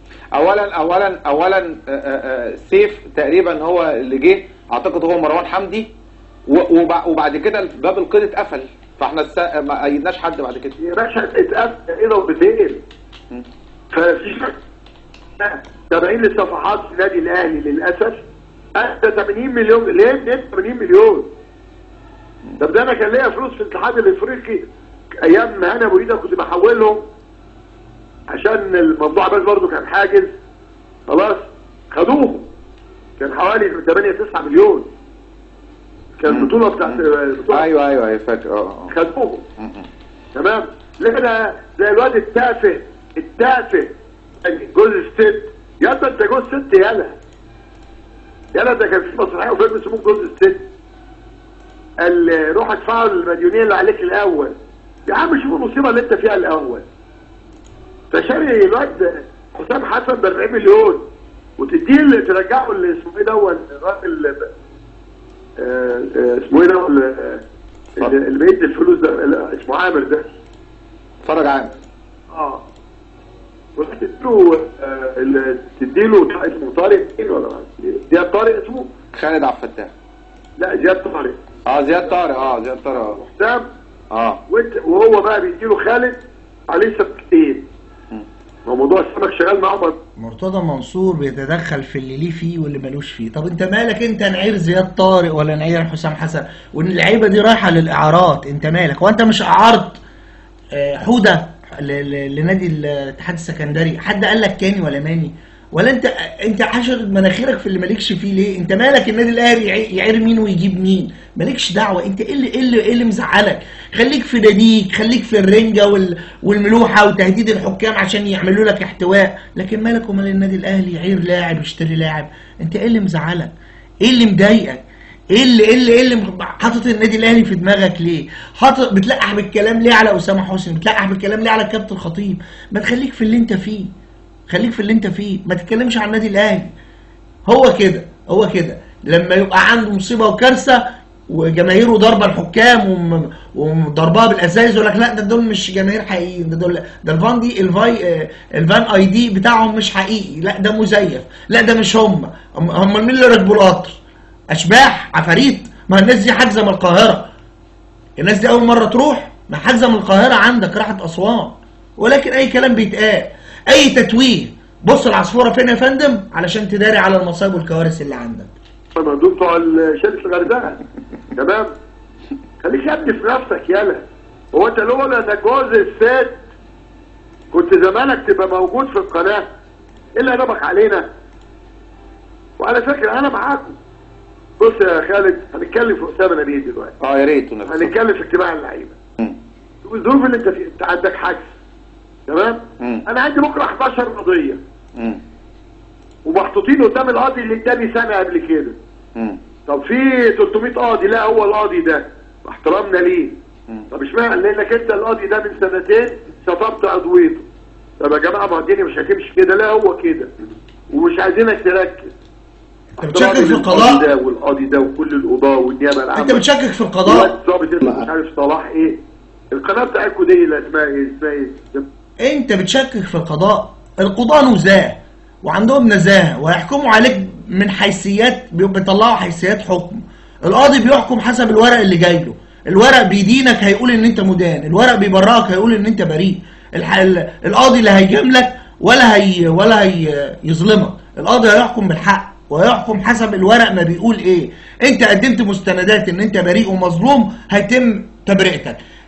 اولا سيف تقريبا هو اللي جه، اعتقد هو مروان حمدي، وبعد كده باب القيد اتقفل، فاحنا ما ايدناش حد بعد كده. يا باشا اتقفل ايه ضربتين. ففي تابعين للصفحات في النادي الاهلي للاسف. انت 80 مليون ليه؟ منين 80 مليون؟ طب ده انا كان ليا فلوس في الاتحاد الافريقي ايام هاني ابو ريده كنت بحولهم عشان الموضوع، بس برضه كان حاجز خلاص خدوهم، كان حوالي 8 9 مليون كان البطوله بتاعت ايوه فاكر. خدوهم تمام. لكن زي الواد التافه جوز الست، يلا انت جوز ست يلا ده كان في مسرحيه وفيلم اسمه جوز الست، قال روح ادفعوا المديونيه اللي عليك الاول يا عم، شوف المصيبه اللي انت فيها الاول. فشاري الواد حسام حسن ب 40 مليون وتديه ترجعه اللي اسمه ايه ده الراجل اسمه ايه ده اللي بيدي الفلوس ده اسمه عامر ده، فرج عامر. تديله اسمه طارق ولا زياد طارق اسمه؟ خالد عبد الفتاح. لا زياد طارق. زياد طارق حسام. وهو بقى بيديله خالد عليه سبتين. موضوع السمك شغال معاه. مرتضى منصور بيتدخل في اللي ليه فيه واللي مالوش فيه. طب انت مالك انت نعير زياد طارق ولا نعير حسام حسن وان اللعيبه دي رايحه للاعارات؟ انت مالك؟ وانت مش اعرت حوده لنادي الاتحاد السكندري؟ حد قال لك كاني ولا ماني؟ ولا انت حاشر مناخيرك في اللي مالكش فيه ليه؟ انت مالك النادي الاهلي يعير مين ويجيب مين؟ مالكش دعوه. انت ايه اللي مزعلك؟ خليك في ناديك، خليك في الرنجه والملوحه وتهديد الحكام عشان يعملوا لك احتواء، لكن مالك ومال النادي الاهلي يعير لاعب يشتري لاعب؟ انت ايه اللي مزعلك؟ ايه اللي مضايقك؟ ايه اللي حاطط النادي الاهلي في دماغك ليه؟ بتلقح بالكلام ليه على اسامه حسني؟ بتلقح بالكلام ليه على الكابتن الخطيب؟ ما تخليك في اللي انت فيه، ما تتكلمش عن النادي الاهلي. هو كده لما يبقى عنده مصيبه وكارثه وجماهيره ضربه الحكام وضربها بالازايز يقول لك لا ده دول مش جماهير حقيقيين، ده الفان دي الفان اي دي بتاعهم مش حقيقي، لا ده مزيف، لا ده مش هم مين اللي راكبوا القطر؟ اشباح عفاريت؟ ما الناس دي حاجزه من القاهره، الناس دي اول مره تروح، ما حاجزه من القاهره عندك راحت اسوان، ولكن اي كلام بيتقال، اي تتويه. بص العصفوره فين يا فندم علشان تداري على المصايب والكوارث اللي عندك. دول بتوع شركه الغردقه تمام. خليك يا ابني في نفسك يالا. هو انت لولا انك جوز الست كنت زمانك تبقى موجود في القناه، ايه اللي هنبك علينا؟ وعلى فكره انا معاكم. بص يا خالد هنتكلم في اسامه نبيل دلوقتي. يا ريت هنتكلم في اجتماع اللعيبه. الظروف اللي انت فيها، انت عندك حجز تمام؟ انا عندي بكره 11 قضيه ومحطوطين قدام القاضي اللي اداني سنه قبل كده. طب في 300 قاضي، لا هو القاضي ده احترامنا ليه. طب اشمعنى؟ لانك انت القاضي ده من سنتين شطبت عضويته. طب يا جماعه ما الدنيا مش هتمشي كده، لا هو كده ومش عايزينك تركز. انت بتشكك في القضاء؟ القاضي ده والقاضي ده وكل القضاه والنيابه العامه. انت بتشكك في القضاء؟ الضابط مش عارف صلاح ايه. القناه بتاعتكم دي اللي اسمها ايه؟ انت بتشكك في القضاء؟ القضاة نزاهه وعندهم نزاهه ويحكموا عليك من حيثيات، بيطلعوا حيثيات حكم. القاضي بيحكم حسب الورق اللي جاي له، الورق بيدينك هيقول ان انت مدان، الورق بيبرئك هيقول ان انت بريء. القاضي لا هيجاملك ولا هي يظلمك، القاضي هيحكم بالحق ويحكم حسب الورق ما بيقول ايه. انت قدمت مستندات ان انت بريء ومظلوم هيتم تبرئتك.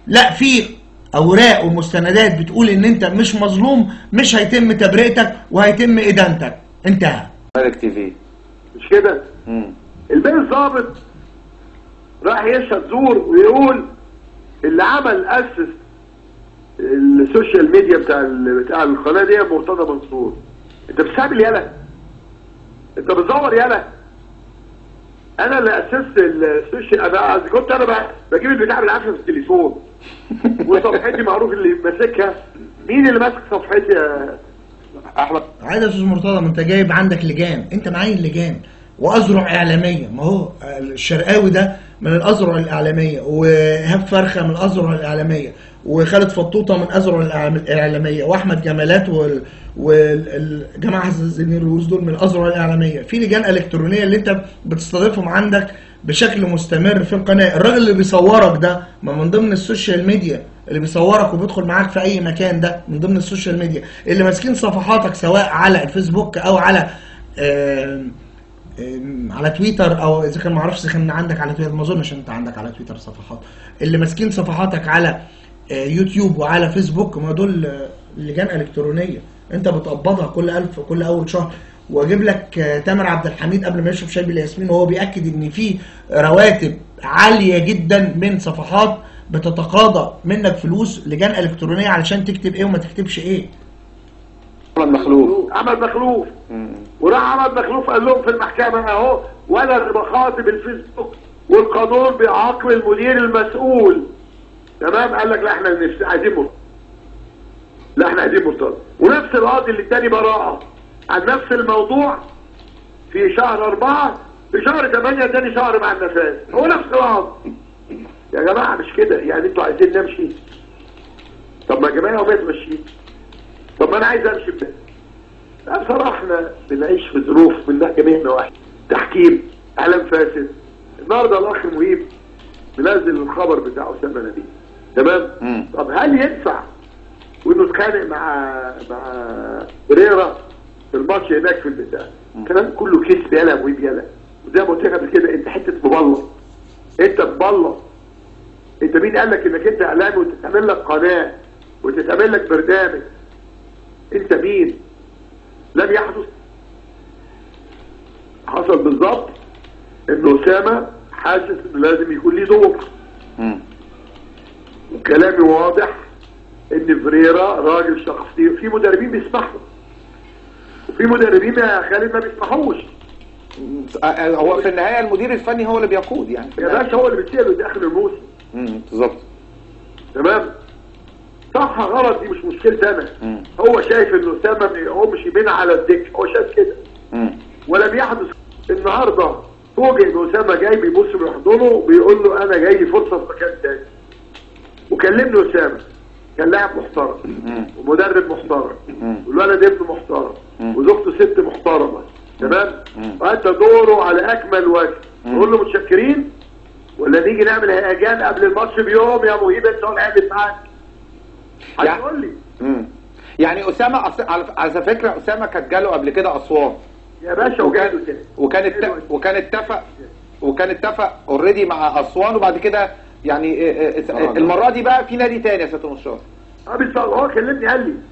لا في اوراق ومستندات بتقول ان انت مش مظلوم، مش هيتم تبرئتك وهيتم ادانتك. انتهى. مالك تي في مش كده؟ الباقي الضابط راح يشهد زور ويقول اللي عمل اسس السوشيال ميديا بتاع القناه دي مرتضى منصور. انت بتستعمل يالا؟ انت بتزور يالا؟ انا اللي اسست السوشيال، انا كنت بجيب البتاع بالعافيه في التليفون وصفحتي معروف اللي ماسكها. مين اللي ماسك صفحتي يا احمد؟ عادي يا استاذ مرتضى، ما انت جايب عندك لجان، انت معين لجان واذرع اعلاميه. ما هو الشرقاوي ده من الاذرع الاعلاميه، وهاب فرخه من الاذرع الاعلاميه، وخالد فطوطه من اذرع الاعلاميه، واحمد جمالات والجماعه الزميل الروس دول من الاذرع الاعلاميه. في لجان الكترونيه اللي انت بتستضيفهم عندك بشكل مستمر في القناه. الراجل اللي بيصورك ده ما من ضمن السوشيال ميديا، اللي بيصورك وبيدخل معاك في اي مكان ده من ضمن السوشيال ميديا. اللي ماسكين صفحاتك سواء على الفيسبوك او على على تويتر، او اذا كان ما اعرفش اذا كان عندك على تويتر، ما اظنش انت عندك على تويتر صفحات. اللي ماسكين صفحاتك على يوتيوب وعلى فيسبوك، ما دول لجان الكترونيه انت بتقبضها كل اول شهر. واجيب لك تامر عبد الحميد قبل ما يشرب شاي بالياسمين وهو بياكد ان في رواتب عاليه جدا من صفحات بتتقاضى منك فلوس لجان الكترونيه علشان تكتب ايه وما تكتبش ايه. احمد مخلوف وراح احمد مخلوف قال لهم في المحكمه اهو، وانا اللي بخاطب الفيسبوك والقانون بيعاقب المدير المسؤول. تمام؟ قال لك لا احنا عايزين مرتضى، لا احنا عايزين مرتضى. ونفس القاضي اللي اداني براءه عن نفس الموضوع في شهر 4، في شهر 8 اداني شهر مع النفاذ. هو نفس القاضي. يا جماعه مش كده يعني، انتوا عايزين نمشي؟ طب ما يا جماعه ما تمشي. طب ما انا عايز امشي بده. لا بصراحه احنا بنعيش في ظروف من جميع نواحي. تحكيم، اعلام فاسد. النهارده الاخ مهيب منزل الخبر بتاع اسامه نبيل. تمام؟ طب هل ينفع وانه اتخانق مع بريرا في الماتش هناك في البتاع؟ الكلام كله كذب يالا مهيب يالا. وزي ما قلت لك قبل كده، انت حته مبلط. انت مبلط. انت مين قال لك انك انت اعلامي وتتعمل لك قناه وتتعمل لك برنامج؟ انت مين؟ لم يحدث. حصل بالظبط ان اسامه حاسس انه لازم يكون ليه دور. وكلامي واضح ان فريرا راجل شخصي. في مدربين بيسمحوا وفي مدربين يا خالد ما بيسمحوش. هو في النهايه المدير الفني هو اللي بيقود يعني. يا باشا هو اللي بيسيله داخل الموسم. بالظبط. تمام؟ صح غلط دي مش مشكلتي انا. هو شايف ان اسامه هو مش يبين على الدكه، هو شايف كده. ولم يحدث. النهارده فوجئ ان اسامه جاي بيبص بيحضنه بيقول له انا جاي لي فرصه في مكان تاني. وكلمني اسامه، كان لاعب محترم ومدرب محترم والولد ابن محترم وزوجته ست محترمه. تمام؟ وانت دوره على اكمل وجه. نقول له متشكرين ولا نيجي نعمل هيجان قبل الماتش بيوم يا مهيب انت ولعبت معاك؟ هتقول لي يعني اسامه على فكره اسامه كانت جاله قبل كده اسوان يا باشا وجاله كده، وكان اتفق اوريدي مع اسوان. وبعد كده يعني المره دي بقى في نادي تاني يا سياده المستشار. هو كلمني قال لي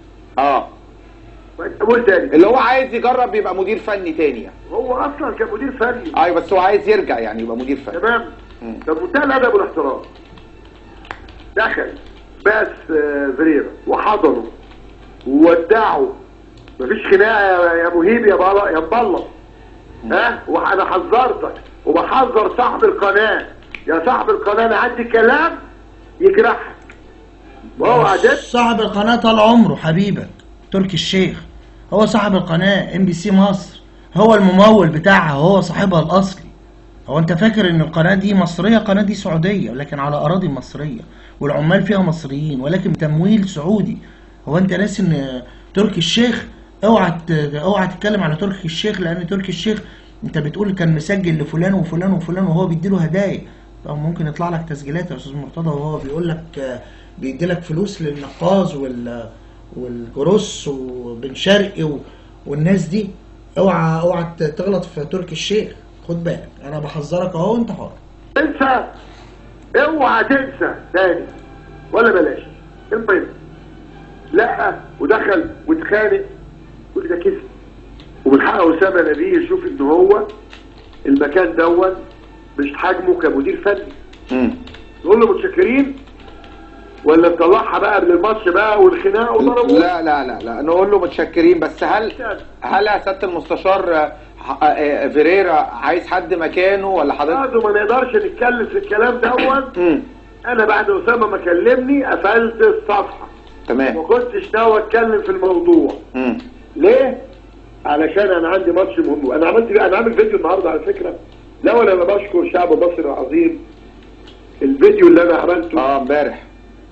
قول تاني اللي هو عايز يجرب يبقى مدير فني تاني يعني. هو اصلا كان مدير فني. ايوه بس هو عايز يرجع يعني يبقى مدير فني. تمام. طب منتهى الادب والاحترام دخل بس فريرا وحضنه وودعه. مفيش خناقه يا مهيب يا مبلط. ها؟ وانا حذرتك وبحذر صاحب القناه. يا صاحب القناه انا عندي كلام يجرحك. وهو عجب صاحب القناه طال عمره حبيبك تركي الشيخ. هو صاحب القناه MBC مصر، هو الممول بتاعها وهو صاحبها الاصلي. هو انت فاكر ان القناه دي مصريه؟ القناه دي سعوديه ولكن على اراضي مصريه والعمال فيها مصريين ولكن تمويل سعودي. هو انت ناسي ان تركي الشيخ؟ اوعى تتكلم على تركي الشيخ، لان تركي الشيخ انت بتقول كان مسجل لفلان وفلان وفلان وهو بيديله هدايا. طب ممكن يطلع لك تسجيلات يا استاذ مرتضى وهو بيقول لك بيدي لك فلوس للنقاز والجروس وبن شرقي والناس دي. اوعى تغلط في تركي الشيخ. خد بالك انا بحذرك اهو وانت حر. انسى، اوعى تنسى تاني ولا بلاش. المهم لا ودخل واتخانق، كل ده كذب. ومن حق اسامه نبيه يشوف ان هو المكان دون مش حجمه كمدير فني. نقول له متشكرين ولا نطلعها بقى قبل الماتش بقى والخناق وضربوا؟ لا لا لا لا نقول له متشكرين. بس هل يا سياده المستشار فيريرا عايز حد مكانه ولا حضرتك؟ برضه ما نقدرش نتكلم في الكلام دون. انا بعد اسامه ما كلمني قفلت الصفحه. تمام. ما كنتش ناوي اتكلم في الموضوع. ليه؟ علشان انا عندي ماتش مهم. انا عامل فيديو النهارده على فكره. لا ولا انا بشكر الشعب المصري العظيم. الفيديو اللي انا عملته امبارح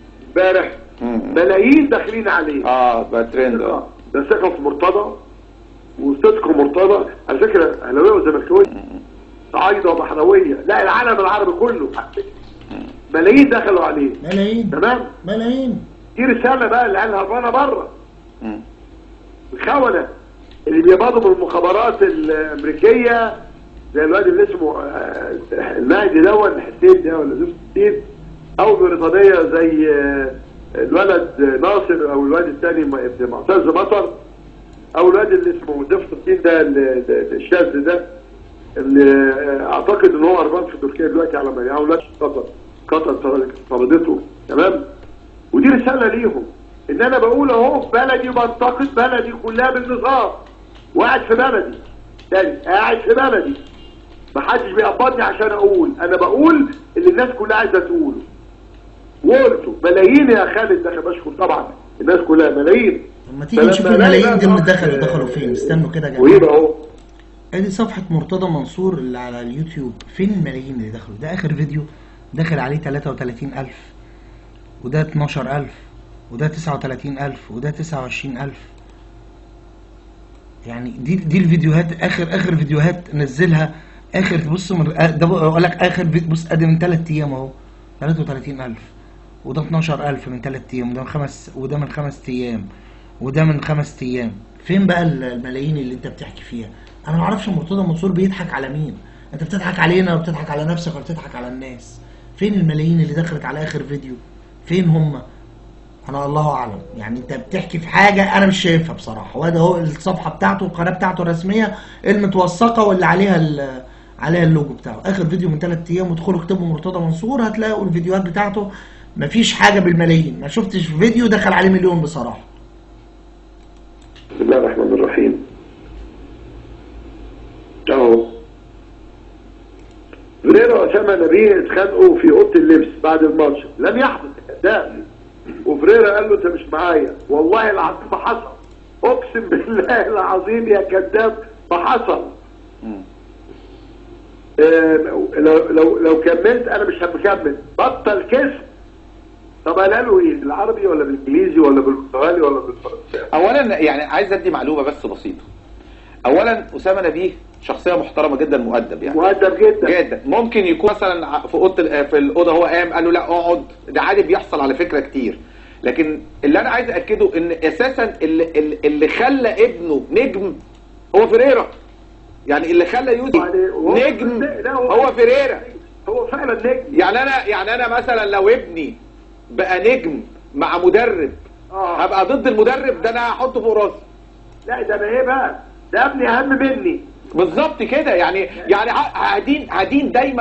ملايين داخلين عليه. بقى ترند. ده ثقه في مرتضى وصدق مرتضى. على فكره اهلاويه وزملكاويه صعايده وبحراويه، لا العالم العربي كله ملايين دخلوا عليه. ملايين. تمام؟ ملايين. دي رساله بقى اللي قالها هربانه بره. الخونه اللي بيقبضوا من المخابرات الامريكيه زي الواد اللي اسمه المهدي دون حسين ده ولا زوج حسين، او بريطانيه زي الولد ناصر، او الواد الثاني ابن معتز مطر، او الواد اللي اسمه ضفت الدين ده الشاذ ده اللي اعتقد ان هو هربان في تركيا دلوقتي على ما يعاونش. قطر طردته. تمام؟ ودي رساله ليهم ان انا بقول اهو في بلدي وبنتقد بلدي كلها بالنظام، وقاعد في بلدي تاني، قاعد في بلدي محدش بيقبضني عشان اقول. انا بقول اللي الناس كلها عايزه تقوله وقلته. ملايين يا خالد دخل، بشكر طبعا الناس كلها ملايين. لما تيجي نشوف الملايين دي اللي دخلوا فين. استنوا كده يا جماعه. ويبقى اهو ادي صفحه مرتضى منصور اللي على اليوتيوب. فين الملايين اللي دخلوا؟ ده اخر فيديو داخل عليه 33000، وده 12000، وده 39000، وده 29000. يعني دي الفيديوهات، اخر فيديوهات نزلها. اخر بص ده بقول لك اخر بص ادي من 3 ايام اهو 33000، وده 12000 من 3 ايام، وده من 5 ايام، وده من 5 ايام. فين بقى الملايين اللي انت بتحكي فيها؟ انا ما اعرفش مرتضى منصور بيضحك على مين. انت بتضحك علينا ولا بتضحك على نفسك ولا بتضحك على الناس؟ فين الملايين اللي دخلت على اخر فيديو؟ فين هم؟ انا الله اعلم. يعني انت بتحكي في حاجه انا مش شايفها بصراحه. وده هو الصفحه بتاعته، القناه بتاعته الرسميه المتوثقه واللي عليها اللوجو بتاعه. اخر فيديو من 3 ايام، وادخلوا اكتبوا مرتضى منصور هتلاقوا الفيديوهات بتاعته. مفيش حاجه بالملايين. ما شفتش فيديو دخل عليه مليون بصراحه. بسم الله الرحمن الرحيم. اهو فيريرا واسامه نبيه اتخانقوا في اوضه اللبس بعد الماتش. لم يحدث ده. وفريرا قال له انت مش معايا. والله العظيم ما حصل. اقسم بالله العظيم يا كذاب ما حصل. لو كملت انا مش هكمل. بطل كسب. طب قالوا ايه؟ بالعربي ولا بالانجليزي ولا بالبرتغالي ولا بالفرنسي؟ اولا يعني عايز ادي معلومه بس بسيطه. اولا اسامه نبيه شخصيه محترمه جدا، مؤدب يعني. مؤدب جدا جدا. ممكن يكون مثلا في الاوضه هو قام قال له لا اقعد، ده عادي بيحصل على فكره كتير. لكن اللي انا عايز اكده ان اساسا اللي خلى ابنه نجم هو فيريرا. يعني اللي خلى يوسف نجم هو فيريرا. هو فعلا نجم. يعني انا مثلا لو ابني بقى نجم مع مدرب هبقى ضد المدرب ده، انا هحطه فوق راسي. لا ده انا ايه بقى؟ ده ابني اهم مني. بالظبط كده. يعني هدين دايما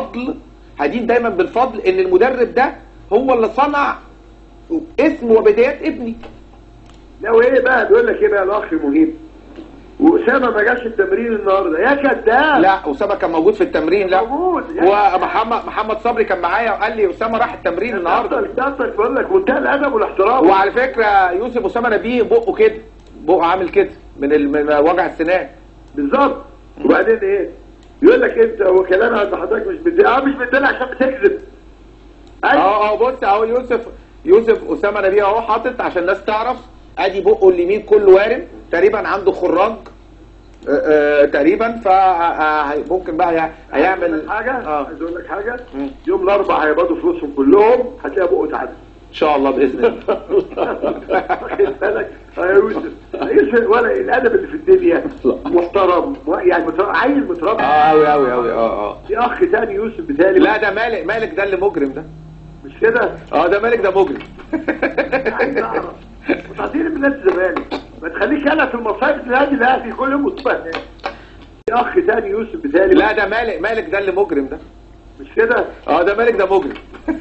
بالفضل ان المدرب ده هو اللي صنع اسم وبدايات ابني. لا وايه بقى؟ بيقول لك ايه بقى الاخ مهيب؟ واسامه ما جاش التمرين النهارده يا كذاب. لا اسامه كان موجود في التمرين. لا موجود. محمد صبري كان معايا وقال لي اسامه راح التمرين النهارده. بقول لك منتهى الادب والاحترام. وعلى فكره يوسف اسامه نبيه بقه كده، بقه عامل كده من وجع السنان. بالظبط. وبعدين ايه؟ يقول لك انت هو كلام عند حضرتك مش مش بتدل عشان بتكذب. بص اهو يوسف اسامه نبيه اهو حاطط عشان الناس تعرف. ادي بقه اليمين كله وارم تقريبا، عنده خراج تقريبا. فممكن بقى هيعمل حاجه. عايز اقول لك حاجه. يوم الاربعاء هيقبضوا فلوسهم كلهم، هتلاقي بقه اتعدل ان شاء الله باذن الله. واخد بالك يا يوسف؟ ولا الادب اللي في الدنيا محترم يعني عيل متربي قوي. في اخ تاني يوسف بتالي. لا ده مالك ده اللي مجرم ده. مش كده؟ ده مالك ده مجرم. عايز اعرف وتعطيني من نادي الزمالك، ما تخليك انا في المصايب النادي الاهلي كل يوم مصيبه هناك. في اخ تاني يوسف بتالي. لا ده مالك ده اللي مجرم ده. مش كده؟ ده مالك ده مجرم.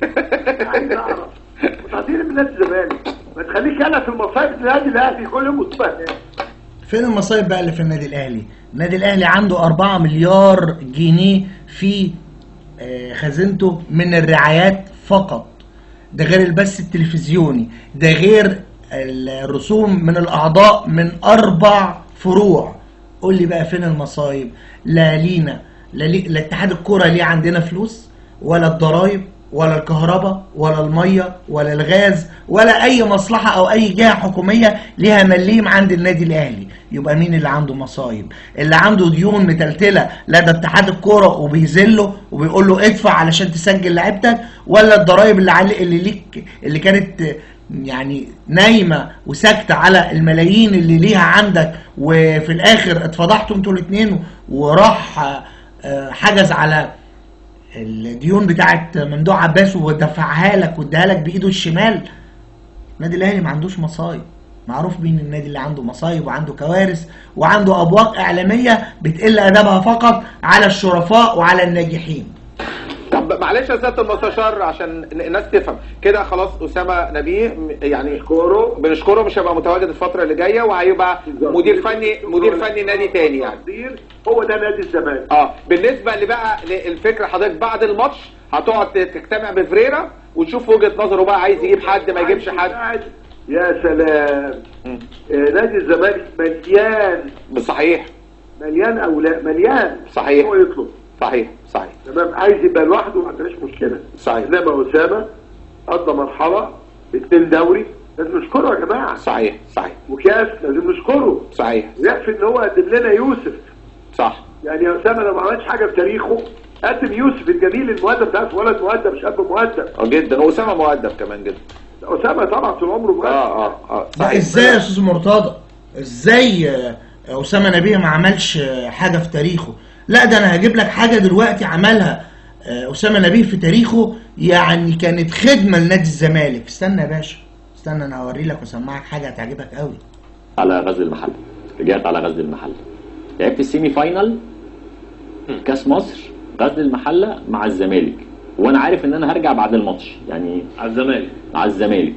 عايز اعرف وتعطيني من نادي الزمالك، ما تخليك انا في المصايب النادي الاهلي كل يوم مصيبه هناك. فين المصايب بقى اللي في النادي الاهلي؟ النادي الاهلي عنده 4 مليار جنيه في خزينته من الرعايات فقط، ده غير البث التلفزيوني، ده غير الرسوم من الاعضاء من 4 فروع. قول لي بقى فين المصايب؟ لا لينا لا اتحاد الكوره ليه عندنا فلوس، ولا الضرايب، ولا الكهرباء، ولا الميه، ولا الغاز، ولا اي مصلحه او اي جهه حكوميه ليها مليم عند النادي الاهلي. يبقى مين اللي عنده مصايب؟ اللي عنده ديون متلتله لدى اتحاد الكوره وبيذله وبيقول له ادفع علشان تسجل لعيبتك، ولا الضرايب اللي ليك اللي كانت يعني نايمه وساكته على الملايين اللي ليها عندك، وفي الاخر اتفضحتوا انتوا الاثنين وراح حجز على الديون بتاعت ممدوح عباس ودفعها لك واداها لك بايده الشمال. النادي الاهلي ما عندوش مصايب، معروف مين النادي اللي عنده مصايب وعنده كوارث وعنده ابواق اعلاميه بتقل ادبها فقط على الشرفاء وعلى الناجحين. طب معلش يا سياده المستشار عشان الناس تفهم كده، خلاص اسامه نبيه يعني بنشكره مش هيبقى متواجد الفتره اللي جايه، وهيبقى مدير فني نادي تاني يعني. هو ده نادي الزمالك. بالنسبه اللي بقى للفكره حضرتك بعد الماتش هتقعد تجتمع بفريرا وتشوف وجهه نظره بقى، عايز يجيب حد ما يجيبش حد. يا سلام. نادي الزمالك مليان. بصحيح. مليان او لا مليان. صحيح. هو يطلب. صحيح. تمام. عايز يبقى لوحده ما عندناش مشكله. صحيح. انما اسامه قضى مرحله ب2 دوري، لازم نشكره يا جماعه. صحيح. وكاس لازم نشكره. صحيح. ويكفي ان هو قدم لنا يوسف. صح. يعني يا اسامه لو ما عملش حاجه في تاريخه قدم يوسف الجميل المؤدب ده، ولد مؤدب مش اب مؤدب. جدا. واسامه مؤدب كمان جدا. اسامه طبعا طول عمره مؤدب. صحيح. ازاي يا استاذ مرتضى؟ ازاي اسامه نبيه ما عملش حاجه في تاريخه؟ لا ده انا هجيب لك حاجه دلوقتي عملها اسامه نبيه في تاريخه، يعني كانت خدمه لنادي الزمالك. استنى يا باشا، استنى انا هوري لك واسمعك حاجه هتعجبك قوي. على غزل المحله، رجعت على غزل المحله، لعبت السيمي فاينال كاس مصر غزل المحله مع الزمالك، وانا عارف ان انا هرجع بعد الماتش يعني على الزمالك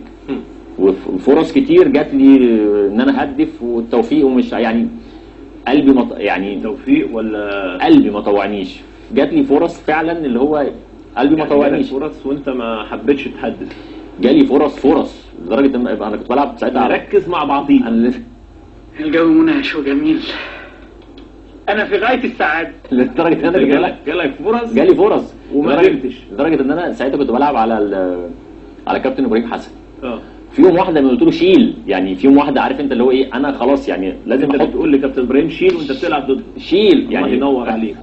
وفرص كتير جات لي ان انا هدف والتوفيق ومش يعني قلبي يعني توفيق ولا قلبي ما طوعنيش. جات لي فرص فعلا اللي هو قلبي ما طوعنيش. فرص وانت ما حبيتش تحدث. جالي فرص لدرجه ان انا كنت بلعب ساعتها نركز مع بعضينا. الجو منعش وجميل، انا في غايه السعاده لدرجه ان انا جالي فرص وما قدرتش، لدرجه ان انا ساعتها كنت بلعب على كابتن ابراهيم حسن. في يوم واحده قلت له شيل، يعني في يوم واحده عارف انت اللي هو ايه، انا خلاص يعني لازم انت بتقول لكابتن ابراهيم شيل وانت بتلعب ضد شيل يعني ينور عليك.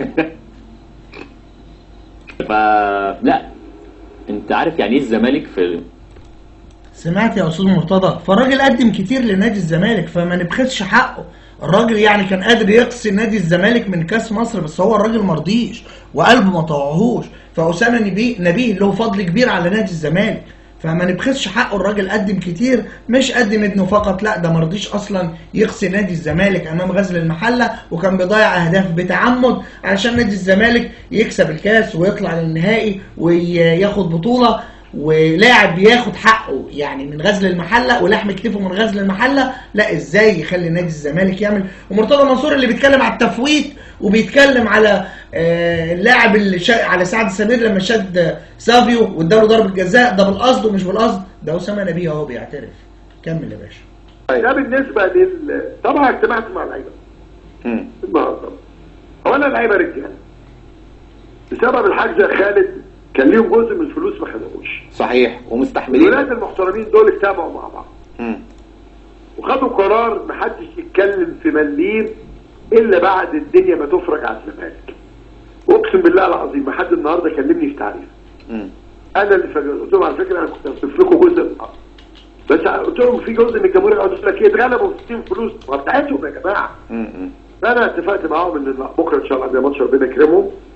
لا انت عارف يعني ايه الزمالك في سمعت يا استاذ مرتضى؟ فالراجل قدم كتير لنادي الزمالك فما نبخسش حقه. الراجل يعني كان قادر يقصي نادي الزمالك من كاس مصر، بس هو الراجل مرضيش وقلبه ما طوعهوش. فاسامه نبيه له فضل كبير على نادي الزمالك، فما نبخسش حقه. الراجل قدم كتير، مش قدم ابنه فقط، لا ده مرضيش اصلا يقصي نادي الزمالك امام غزل المحله، وكان بيضيع اهداف بتعمد علشان نادي الزمالك يكسب الكاس ويطلع للنهائي وياخد بطوله، ولاعب بياخد حقه يعني من غزل المحله ولحم كتفه من غزل المحله. لا ازاي يخلي نادي الزمالك يعمل؟ ومرتضى منصور اللي بيتكلم على التفويت وبيتكلم على اللاعب اللي على سعد سمير لما شد سافيو واداله ضربه جزاء، ده بالقصد ومش بالقصد، ده اسامه نبيه اهو بيعترف. كمل يا باشا. ده بالنسبه طبعا اجتمعت مع اللعيبه النهارده. اولا اللعيبه رجاله بسبب الحجز يا خالد كان ليهم جزء من الفلوس ما خدوش. صحيح. ومستحملين. الولاد المحترمين دول اجتمعوا مع بعض وخدوا قرار محدش يتكلم في مليم الا بعد الدنيا ما تفرج على الزمالك. اقسم بالله العظيم ما حد النهارده كلمني في تعريف. انا اللي قلت لهم على فكره انا كنت هصرف لكم جزء بس قلت لهم في جزء من الجمهور يقعدوا يقول لك ايه اتغلبوا في فلوس بتاعتهم يا جماعه. فانا اتفقت معاهم ان بكره ان شاء الله عندنا ماتش ربنا يكرمهم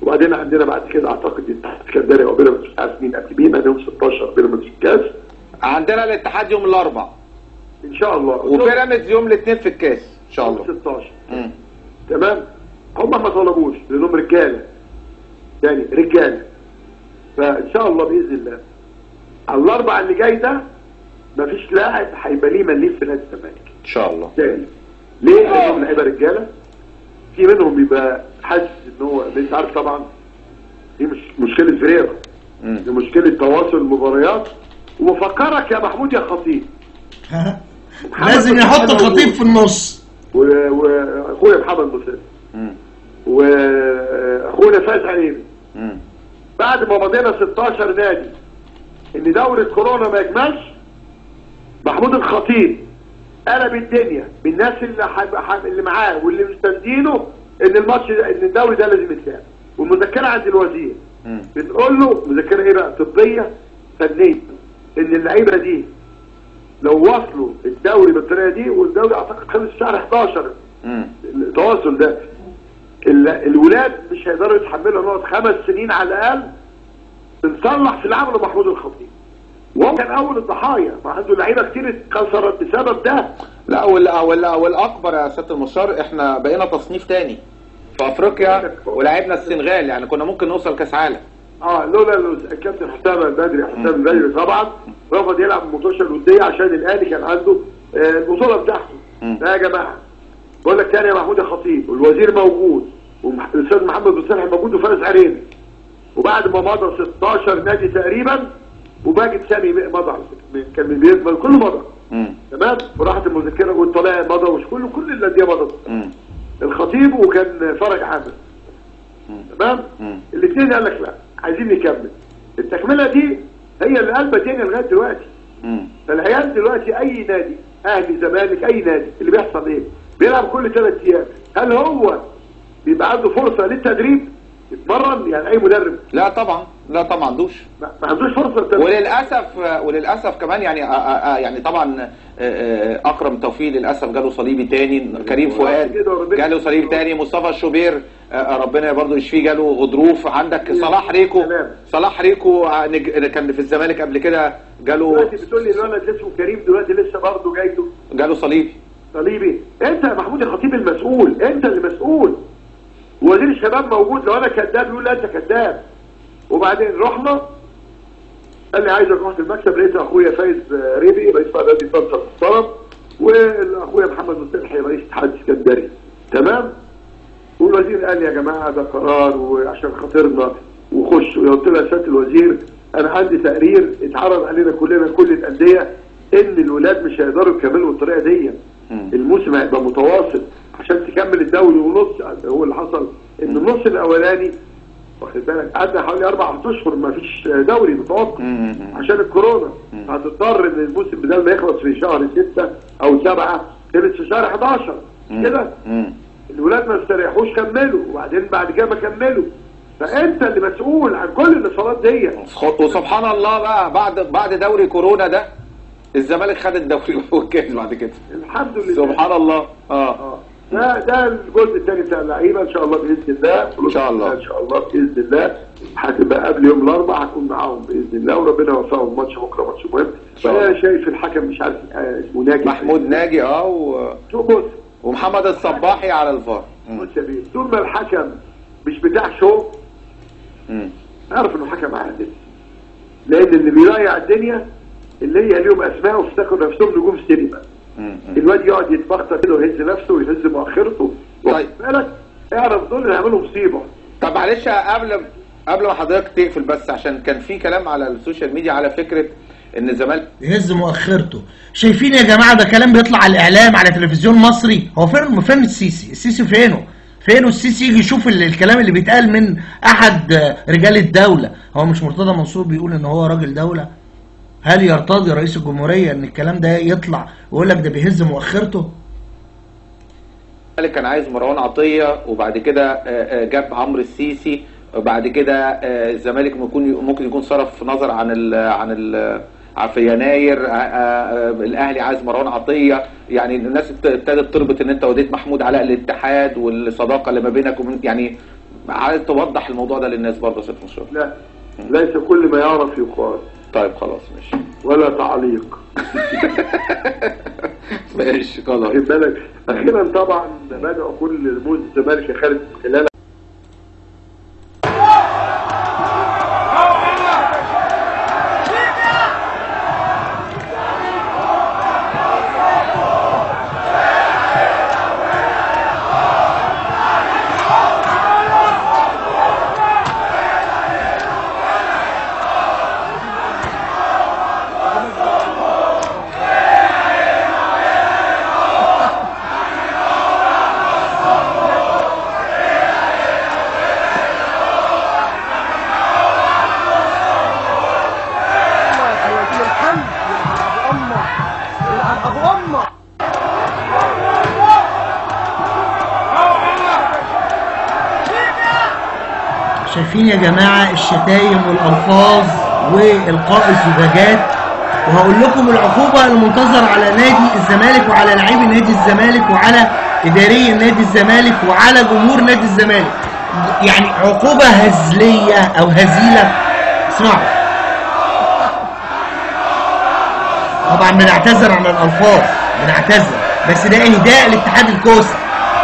وبعدين عندنا بعد كده اعتقد الاتحاد السكندري او بيراميدز مش عارف مين قبل مين، يوم 16 بيراميدز في الكاس. عندنا الاتحاد يوم الاربعاء ان شاء الله، وبيراميدز يوم الاثنين في الكاس ان شاء الله 16. تمام. هم ما طلبوش لانهم رجاله، يعني رجاله، فان شاء الله باذن الله على الاربع اللي جاي ده مفيش لاعب هيبقى ليه مليف في نادي الزمالك ان شاء الله. تاني ليه؟ لانهم لعيبه رجاله، في منهم بيبقى حاسس ان هو، انت عارف طبعا دي مش مشكله فريق، دي مشكله تواصل المباريات. وبفكرك يا محمود يا خطيب لازم يحط الخطيب في النص، واخويا محمد مسلم واخونا فايز علينا بعد ما مضينا 16 نادي ان دورة كورونا ما يكملش، محمود الخطيب قلب الدنيا بالناس اللي معاه واللي مستندينه ان الماتش ده، ان الدوري ده لازم يتلعب. والمذكره عند الوزير بتقول له مذكره ايه بقى؟ طبيه فنيه، ان اللعيبه دي لو وصلوا الدوري بالطريقه دي، والدوري اعتقد خلص شهر 11 التواصل ده، الولاد مش هيقدروا يتحملوا نقعد 5 سنين على الاقل بنصلح في اللي عمله محمود الخطيب. وهو كان اول الضحايا، ما عنده لعيبه كتير اتكسرت بسبب ده. لا والاكبر يا سياده المستشار، احنا بقينا تصنيف تاني في افريقيا ولعبنا السنغال، يعني كنا ممكن نوصل كاس عالم. لولا الكابتن حسام البدري طبعا رفض يلعب الماتشات الوديه عشان الاهلي كان عنده البطوله بتاعته. لا يا جماعه، بقول لك تاني يا محمود الخطيب والوزير موجود والاستاذ محمد بن صالح موجود وفارس عريني، وبعد ما مضى 16 نادي تقريبا وماجد سامي مضى، كان بيقبل كله مضى. تمام. وراحت المذكره والطلائع مضى، ومش كل الانديه مضت. الخطيب وكان فرج عامر. تمام. الاثنين قال لك لا عايزين نكمل. التكمله دي هي اللي قلبت الدنيا لغايه دلوقتي. فالعيال دلوقتي اي نادي، اهلي زمالك اي نادي، اللي بيحصل ايه؟ بيلعب كل 3 ايام. هل هو بيبقى عنده فرصه للتدريب يتمرن؟ يعني اي مدرب لا طبعا ما عندوش فرصه للتدريب. وللاسف كمان يعني طبعا اكرم توفيق للاسف جاله صليبي تاني، كريم فؤاد جاله صليبي تاني، مصطفى الشوبير ربنا برضه يشفيه جاله غضروف. عندك صلاح ريكو كان في الزمالك قبل كده جاله. دلوقتي بتقول لي الولد اسمه كريم دلوقتي لسه برضه جاله صليبي. انت يا محمود الخطيب المسؤول، انت اللي مسؤول. وزير الشباب موجود، لو انا كذاب يقول لا انت كذاب. وبعدين رحنا قال لي عايزك رحت المكتب، لقيت اخويا فايز ريبي رئيس نادي طنطا المحترم، واخويا محمد مصطفى رئيس اتحاد السكندري. تمام. والوزير قال لي يا جماعه ده قرار وعشان خاطرنا وخش. قلت له يا سياده الوزير انا عندي تقرير اتعرض علينا كلنا كل الانديه ان الولاد مش هيقدروا يكملوا بالطريقه دي. الموسم هيبقى متواصل عشان تكمل الدوري ونص. هو اللي حصل ان النص الاولاني واخد بالك قعدنا حوالي 4 اشهر ما فيش دوري متوقف عشان الكورونا. هتضطر ان الموسم بدل ما يخلص في شهر 6 او 7 خلص في شهر 11 كده. الولاد ما استريحوش كملوا، وبعدين بعد كده ما كملوا. فانت اللي مسؤول عن كل الاصابات دي. وسبحان الله بقى بعد دوري كورونا ده الزمالك خد الدوري والكاس بعد كده. الحمد لله سبحان الله. ده الجزء الثاني بتاع اللعيبه ان شاء الله باذن الله. ان شاء الله باذن الله هتبقى قبل يوم الاربعاء هكون معاهم باذن الله، وربنا يوفقهم. ماتش بكره ماتش مهم. انا شايف الحكم مش عارف اسمه ناجي، محمود ناجي. بص ومحمد الصباحي على الفار. بص يا بيه، طول ما الحكم مش بتاع شو اعرف انه حكم عادل. لان اللي بيضيع الدنيا اللي هي اليوم اسماء وافتكروا نفسهم نجوم سينما. الواد يقعد يتبختر كده ويهز نفسه ويهز مؤخرته. طيب بالك اعرف دول اللي هيعملوا مصيبه. طب معلش قبل ما حضرتك تقفل، بس عشان كان في كلام على السوشيال ميديا على فكره ان الزمالك يهز مؤخرته. شايفين يا جماعه ده كلام بيطلع على الاعلام على تلفزيون مصري. هو فين السيسي فينه السيسي يجي يشوف الكلام اللي بيتقال من احد رجال الدوله. هو مش مرتضى منصور بيقول ان هو راجل دوله؟ هل يرتضي رئيس الجمهوريه ان الكلام ده يطلع ويقول لك ده بيهز مؤخرته؟ كان عايز مروان عطيه، وبعد كده جاب عمرو السيسي، وبعد كده الزمالك ممكن يكون صرف نظر عن في يناير. الاهلي عايز مروان عطيه. يعني الناس ابتدت تربط ان انت وديت محمود علاء الاتحاد والصداقه اللي ما بينك يعني عايز توضح الموضوع ده للناس برضه يا ست مشرف. لا، ليس كل ما يعرف يقال. طيب خلاص ماشي. ولا تعليق. ماشي خلاص. خد بالك اخيرا طبعا بدأوا كل رموز الزمالك يا خالد خلال شايفين يا جماعة الشتايم والألفاظ وإلقاء الزجاجات. وهقول لكم العقوبة المنتظرة على نادي الزمالك وعلى لاعبي نادي الزمالك وعلى إداري نادي الزمالك وعلى جمهور نادي الزمالك. يعني عقوبة هزلية أو هزيلة. اسمعوا. طبعا بنعتذر عن الألفاظ، بنعتذر، بس ده إهداء لاتحاد الكوسة.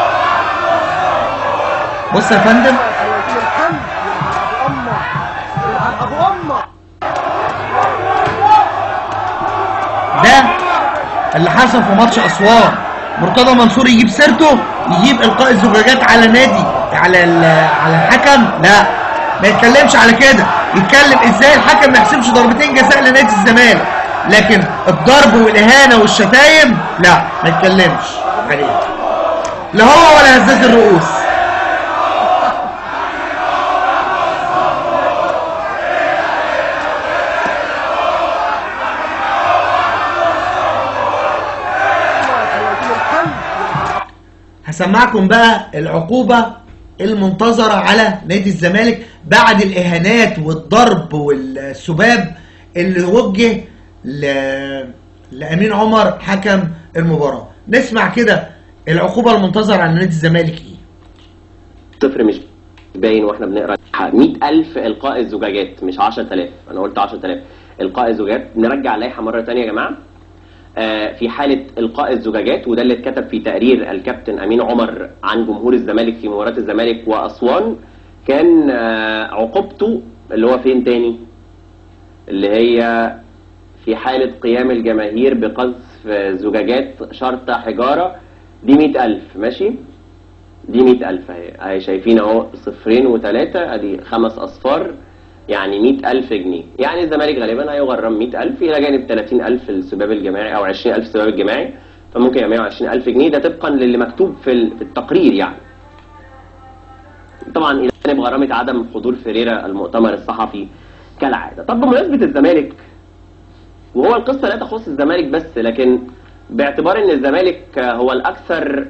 بص يا فندم، ده اللي حصل في ماتش اسوان. مرتضى منصور يجيب سيرته، يجيب القاء الزجاجات على نادي على الحكم. لا، ما يتكلمش على كده، يتكلم ازاي الحكم ما يحسبش ضربتين جزاء لنادي الزمالك، لكن الضرب والاهانه والشتايم لا، ما يتكلمش عليه، لا هو ولا هزاز الرؤوس. هسمعكم بقى العقوبة المنتظرة على نادي الزمالك بعد الإهانات والضرب والسباب اللي وجه لأمين عمر حكم المباراة. نسمع كده العقوبة المنتظرة على نادي الزمالك ايه. صفر مش باين واحنا بنقرا 100,000 إلقاء الزجاجات، مش 10,000، أنا قلت 10,000 إلقاء الزجاجات. نرجع اللائحة مرة تانية يا جماعة. في حالة إلقاء الزجاجات، وده اللي اتكتب في تقرير الكابتن أمين عمر عن جمهور الزمالك في مباراة الزمالك وأسوان، كان عقوبته اللي هو فين تاني؟ اللي هي في حالة قيام الجماهير بقذف زجاجات شرطة حجارة، دي 100,000. ماشي؟ دي 100,000 اهي شايفين اهو، 0 و3، ادي 5 أصفار، يعني 100,000 جنيه. يعني الزمالك غالبا هيغرم 100,000 الى جانب 30,000 السباب الجماعي او 20,000 السباب الجماعي، فممكن يبقى 120,000 جنيه. ده طبقا للي مكتوب في التقرير يعني. طبعا الى جانب غرامه عدم حضور فيريرا المؤتمر الصحفي كالعاده. طب بمناسبه الزمالك، وهو القصه لا تخص الزمالك بس، لكن باعتبار ان الزمالك هو الاكثر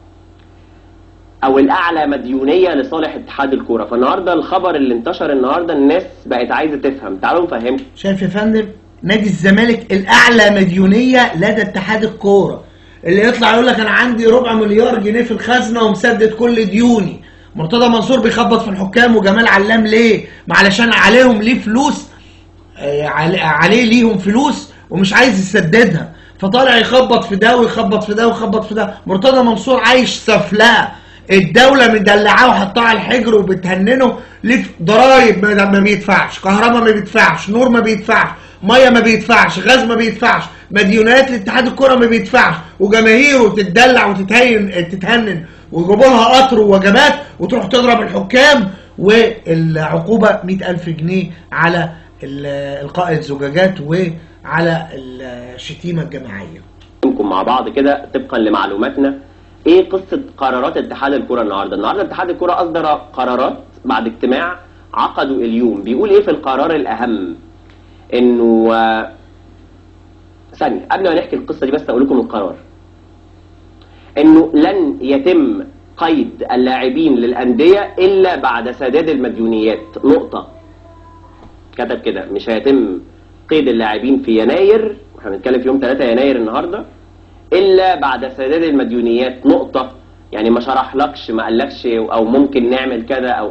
او الاعلى مديونيه لصالح اتحاد الكوره، فالنهارده الخبر اللي انتشر النهارده الناس بقت عايزه تفهم. تعالوا نفهمكم. شايف يا فندم، نادي الزمالك الاعلى مديونيه لدى اتحاد الكوره، اللي يطلع يقول لك انا عندي 4 مليار جنيه في الخزنه ومسدد كل ديوني. مرتضى منصور بيخبط في الحكام وجمال علام ليه؟ ما علشان عليهم ليه فلوس، عليه ليهم فلوس ومش عايز يسددها، فطالع يخبط في ده ويخبط في ده ويخبط في ده. مرتضى منصور عايش سفلقه، الدولة مدلعاه وحطاه على الحجر وبتهننه. ليه؟ ضرايب ما بيدفعش، كهرباء ما بيدفعش، نور ما بيدفعش، ميه ما بيدفعش، غاز ما بيدفعش، مديونات لاتحاد الكرة ما بيدفعش، وجماهيره تتدلع وتتهنن ويجيبوا لها قطر ووجبات وتروح تضرب الحكام. والعقوبة 100,000 جنيه على إلقاء الزجاجات وعلى الشتيمة الجماعية. مع بعض كده طبقا لمعلوماتنا، ايه قصة قرارات اتحاد الكرة النهاردة؟ النهاردة اتحاد الكرة اصدر قرارات بعد اجتماع عقدوا اليوم. بيقول ايه في القرار الاهم؟ انه ثانية قبل ما نحكي القصة دي بس اقول لكم القرار، انه لن يتم قيد اللاعبين للأندية الا بعد سداد المديونيات. نقطة. كتب كده، مش هيتم قيد اللاعبين في يناير، واحنا بنتكلم في يوم 3 يناير النهارده، الا بعد سداد المديونيات. نقطة. يعني ما شرحلكش، ما قالكش او ممكن نعمل كذا او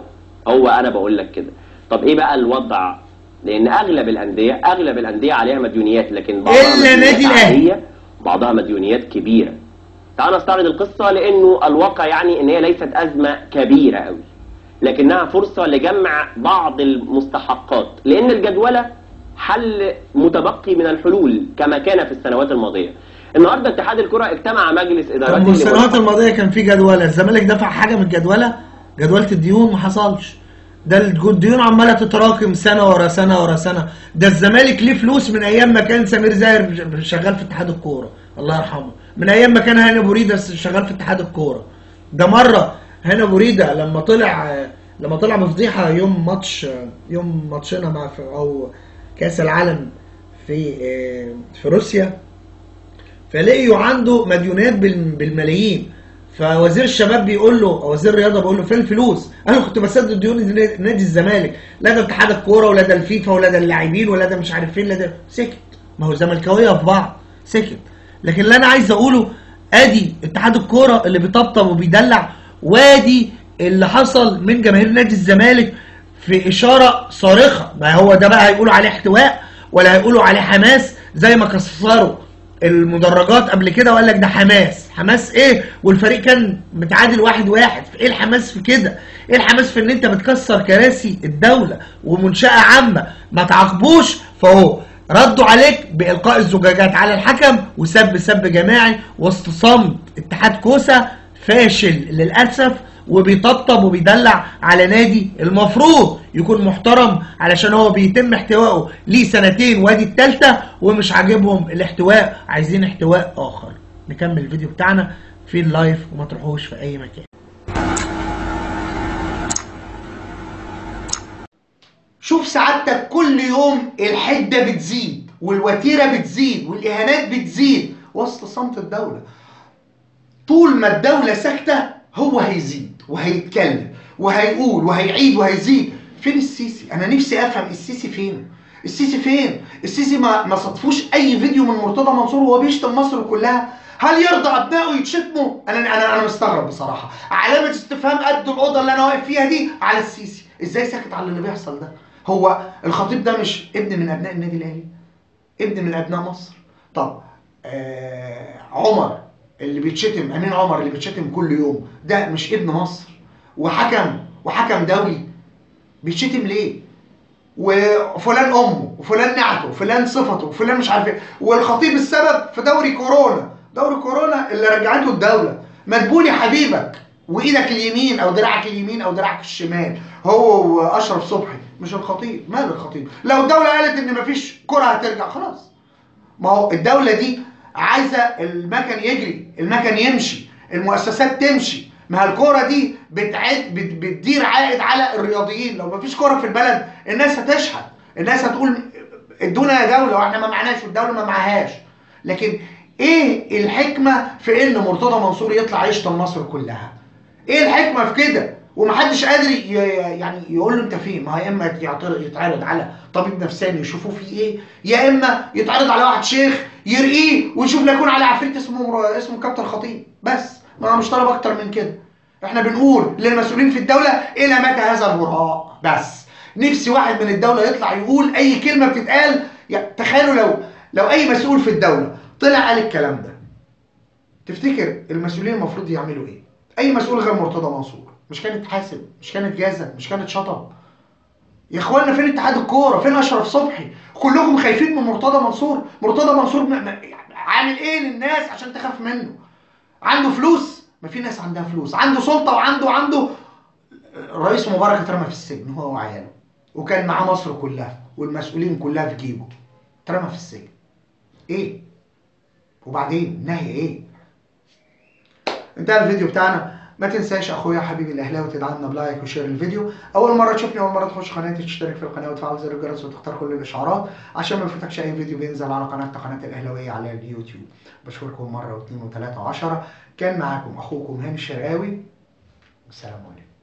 هو انا بقول لك كده. طب ايه بقى الوضع؟ لان اغلب الانديه عليها مديونيات، لكن بعضها إلا نادي الأهلي بعضها مديونيات كبيره. تعال نستعرض القصه، لانه الواقع يعني ان هي ليست ازمه كبيره قوي، لكنها فرصه لجمع بعض المستحقات، لان الجدوله حل متبقي من الحلول كما كان في السنوات الماضيه. النهارده اتحاد الكره اجتمع مجلس ادارات. طب السنوات الماضيه كان في جدوله، الزمالك دفع حاجه من الجدوله؟ جدوله الديون ما حصلش. ده الديون عماله تتراكم سنه ورا سنه ورا سنه. ده الزمالك ليه فلوس من ايام ما كان سمير زاهر شغال في اتحاد الكوره الله يرحمه، من ايام ما كان هاني بوريده شغال في اتحاد الكوره. ده مره هاني بوريده لما طلع بفضيحه يوم ماتشنا مع او كاس العالم في روسيا، فلاقيوا عنده مديونات بالملايين. فوزير الشباب بيقول له، او وزير الرياضه بيقول له فين الفلوس؟ انا كنت بسدد ديون نادي الزمالك، لا ده اتحاد الكوره ولا ده الفيفا ولا ده اللاعبين ولا ده مش عارف فين، لا ده سكت. ما هو زملكاويه في بعض سكت. لكن اللي انا عايز اقوله، ادي اتحاد الكوره اللي بيطبطب وبيدلع، وادي اللي حصل من جماهير نادي الزمالك في اشاره صارخه. ما هو ده بقى هيقولوا عليه احتواء ولا هيقولوا عليه حماس زي ما كسروا المدرجات قبل كده وقال لك ده حماس ايه؟ والفريق كان متعادل 1-1. ايه الحماس في كده؟ ايه الحماس في ان انت بتكسر كراسي الدوله ومنشاه عامه ما تعاقبوش؟ فهو ردوا عليك بالقاء الزجاجات على الحكم وسب جماعي وسط صمت اتحاد كوسه فاشل للاسف، وبيطبطب وبيدلع على نادي المفروض يكون محترم علشان هو بيتم احتوائه ليه سنتين وادي التالتة، ومش عاجبهم الاحتواء، عايزين احتواء اخر. نكمل الفيديو بتاعنا في اللايف وما تروحوش في اي مكان. شوف سعادتك كل يوم الحدة بتزيد والوتيرة بتزيد والاهانات بتزيد وسط صمت الدولة. طول ما الدولة ساكتة هو هيزيد وهيتكلم وهيقول وهيعيد وهيزيد. فين السيسي؟ انا نفسي افهم السيسي فين؟ السيسي فين؟ السيسي ما صدفوش اي فيديو من مرتضى منصور وهو بيشتم مصر كلها؟ هل يرضى ابنائه يتشتموا؟ انا مستغرب بصراحه. علامه استفهام قد الاوضه اللي انا واقف فيها دي على السيسي. ازاي ساكت على اللي بيحصل ده؟ هو الخطيب ده مش ابن من ابناء النادي الاهلي؟ ابن من ابناء مصر؟ طب عمر اللي بيتشتم، امين عمر اللي بيتشتم كل يوم، ده مش ابن مصر وحكم دولي؟ بيتشتم ليه؟ وفلان امه وفلان نعته وفلان صفته وفلان مش عارف ايه، والخطيب السبب في دوري كورونا اللي رجعته الدوله. مدبولي حبيبك وايدك اليمين او دراعك اليمين او دراعك الشمال هو واشرف صبحي، مش الخطيب. مال الخطيب؟ لو الدوله قالت ان مفيش كره هترجع خلاص. ما هو الدوله دي عايزه المكن يجري، المكن يمشي، المؤسسات تمشي. ما الكوره دي بتدير عائد على الرياضيين. لو مفيش كوره في البلد الناس هتشحت، الناس هتقول ادونا يا دوله واحنا ما معناش والدوله ما معهاش. لكن ايه الحكمه في ان مرتضى منصور يطلع يشتم مصر كلها؟ ايه الحكمه في كده؟ ومحدش قادر يعني يقول له انت فين؟ ما هي اما يتعرض على طبيب نفساني يشوفوه فيه ايه، يا اما يتعرض على واحد شيخ يرقيه ويشوف لا يكون عليه عفريت اسمه كابتن خطيب. بس ما مش طلب اكتر من كده. احنا بنقول للمسؤولين في الدوله الى متى هذا الهراء؟ بس نفسي واحد من الدوله يطلع يقول اي كلمه بتتقال. تخيلوا لو اي مسؤول في الدوله طلع قال الكلام ده، تفتكر المسؤولين المفروض يعملوا ايه؟ اي مسؤول غير مرتضى منصور مش كان اتحاسب؟ مش كان اتجازى؟ مش كان اتشطب؟ يا اخوانا فين اتحاد الكوره؟ فين اشرف صبحي؟ كلكم خايفين من مرتضى منصور. مرتضى منصور عامل ايه للناس عشان تخاف منه؟ عنده فلوس؟ ما في ناس عندها فلوس. عنده سلطه وعنده الرئيس مبارك اترمى في السجن هو وعياله، وكان معاه مصر كلها والمسؤولين كلها في جيبه، اترمى في السجن. ايه؟ وبعدين النهي ايه؟ انتهى الفيديو بتاعنا. ما تنساش اخويا حبيبي الاهلاوي تدعمنا بلايك وشير الفيديو. اول مره تشوفني، اول مره تخش قناتي، تشترك في القناه وتفعل زر الجرس وتختار كل الاشعارات عشان ما يفوتكش اي فيديو بينزل على قناه الاهلاويه على اليوتيوب. بشكركم مره واثنين وثلاثه وعشرة. كان معاكم اخوكم هاني الشرقاوي، والسلام عليكم.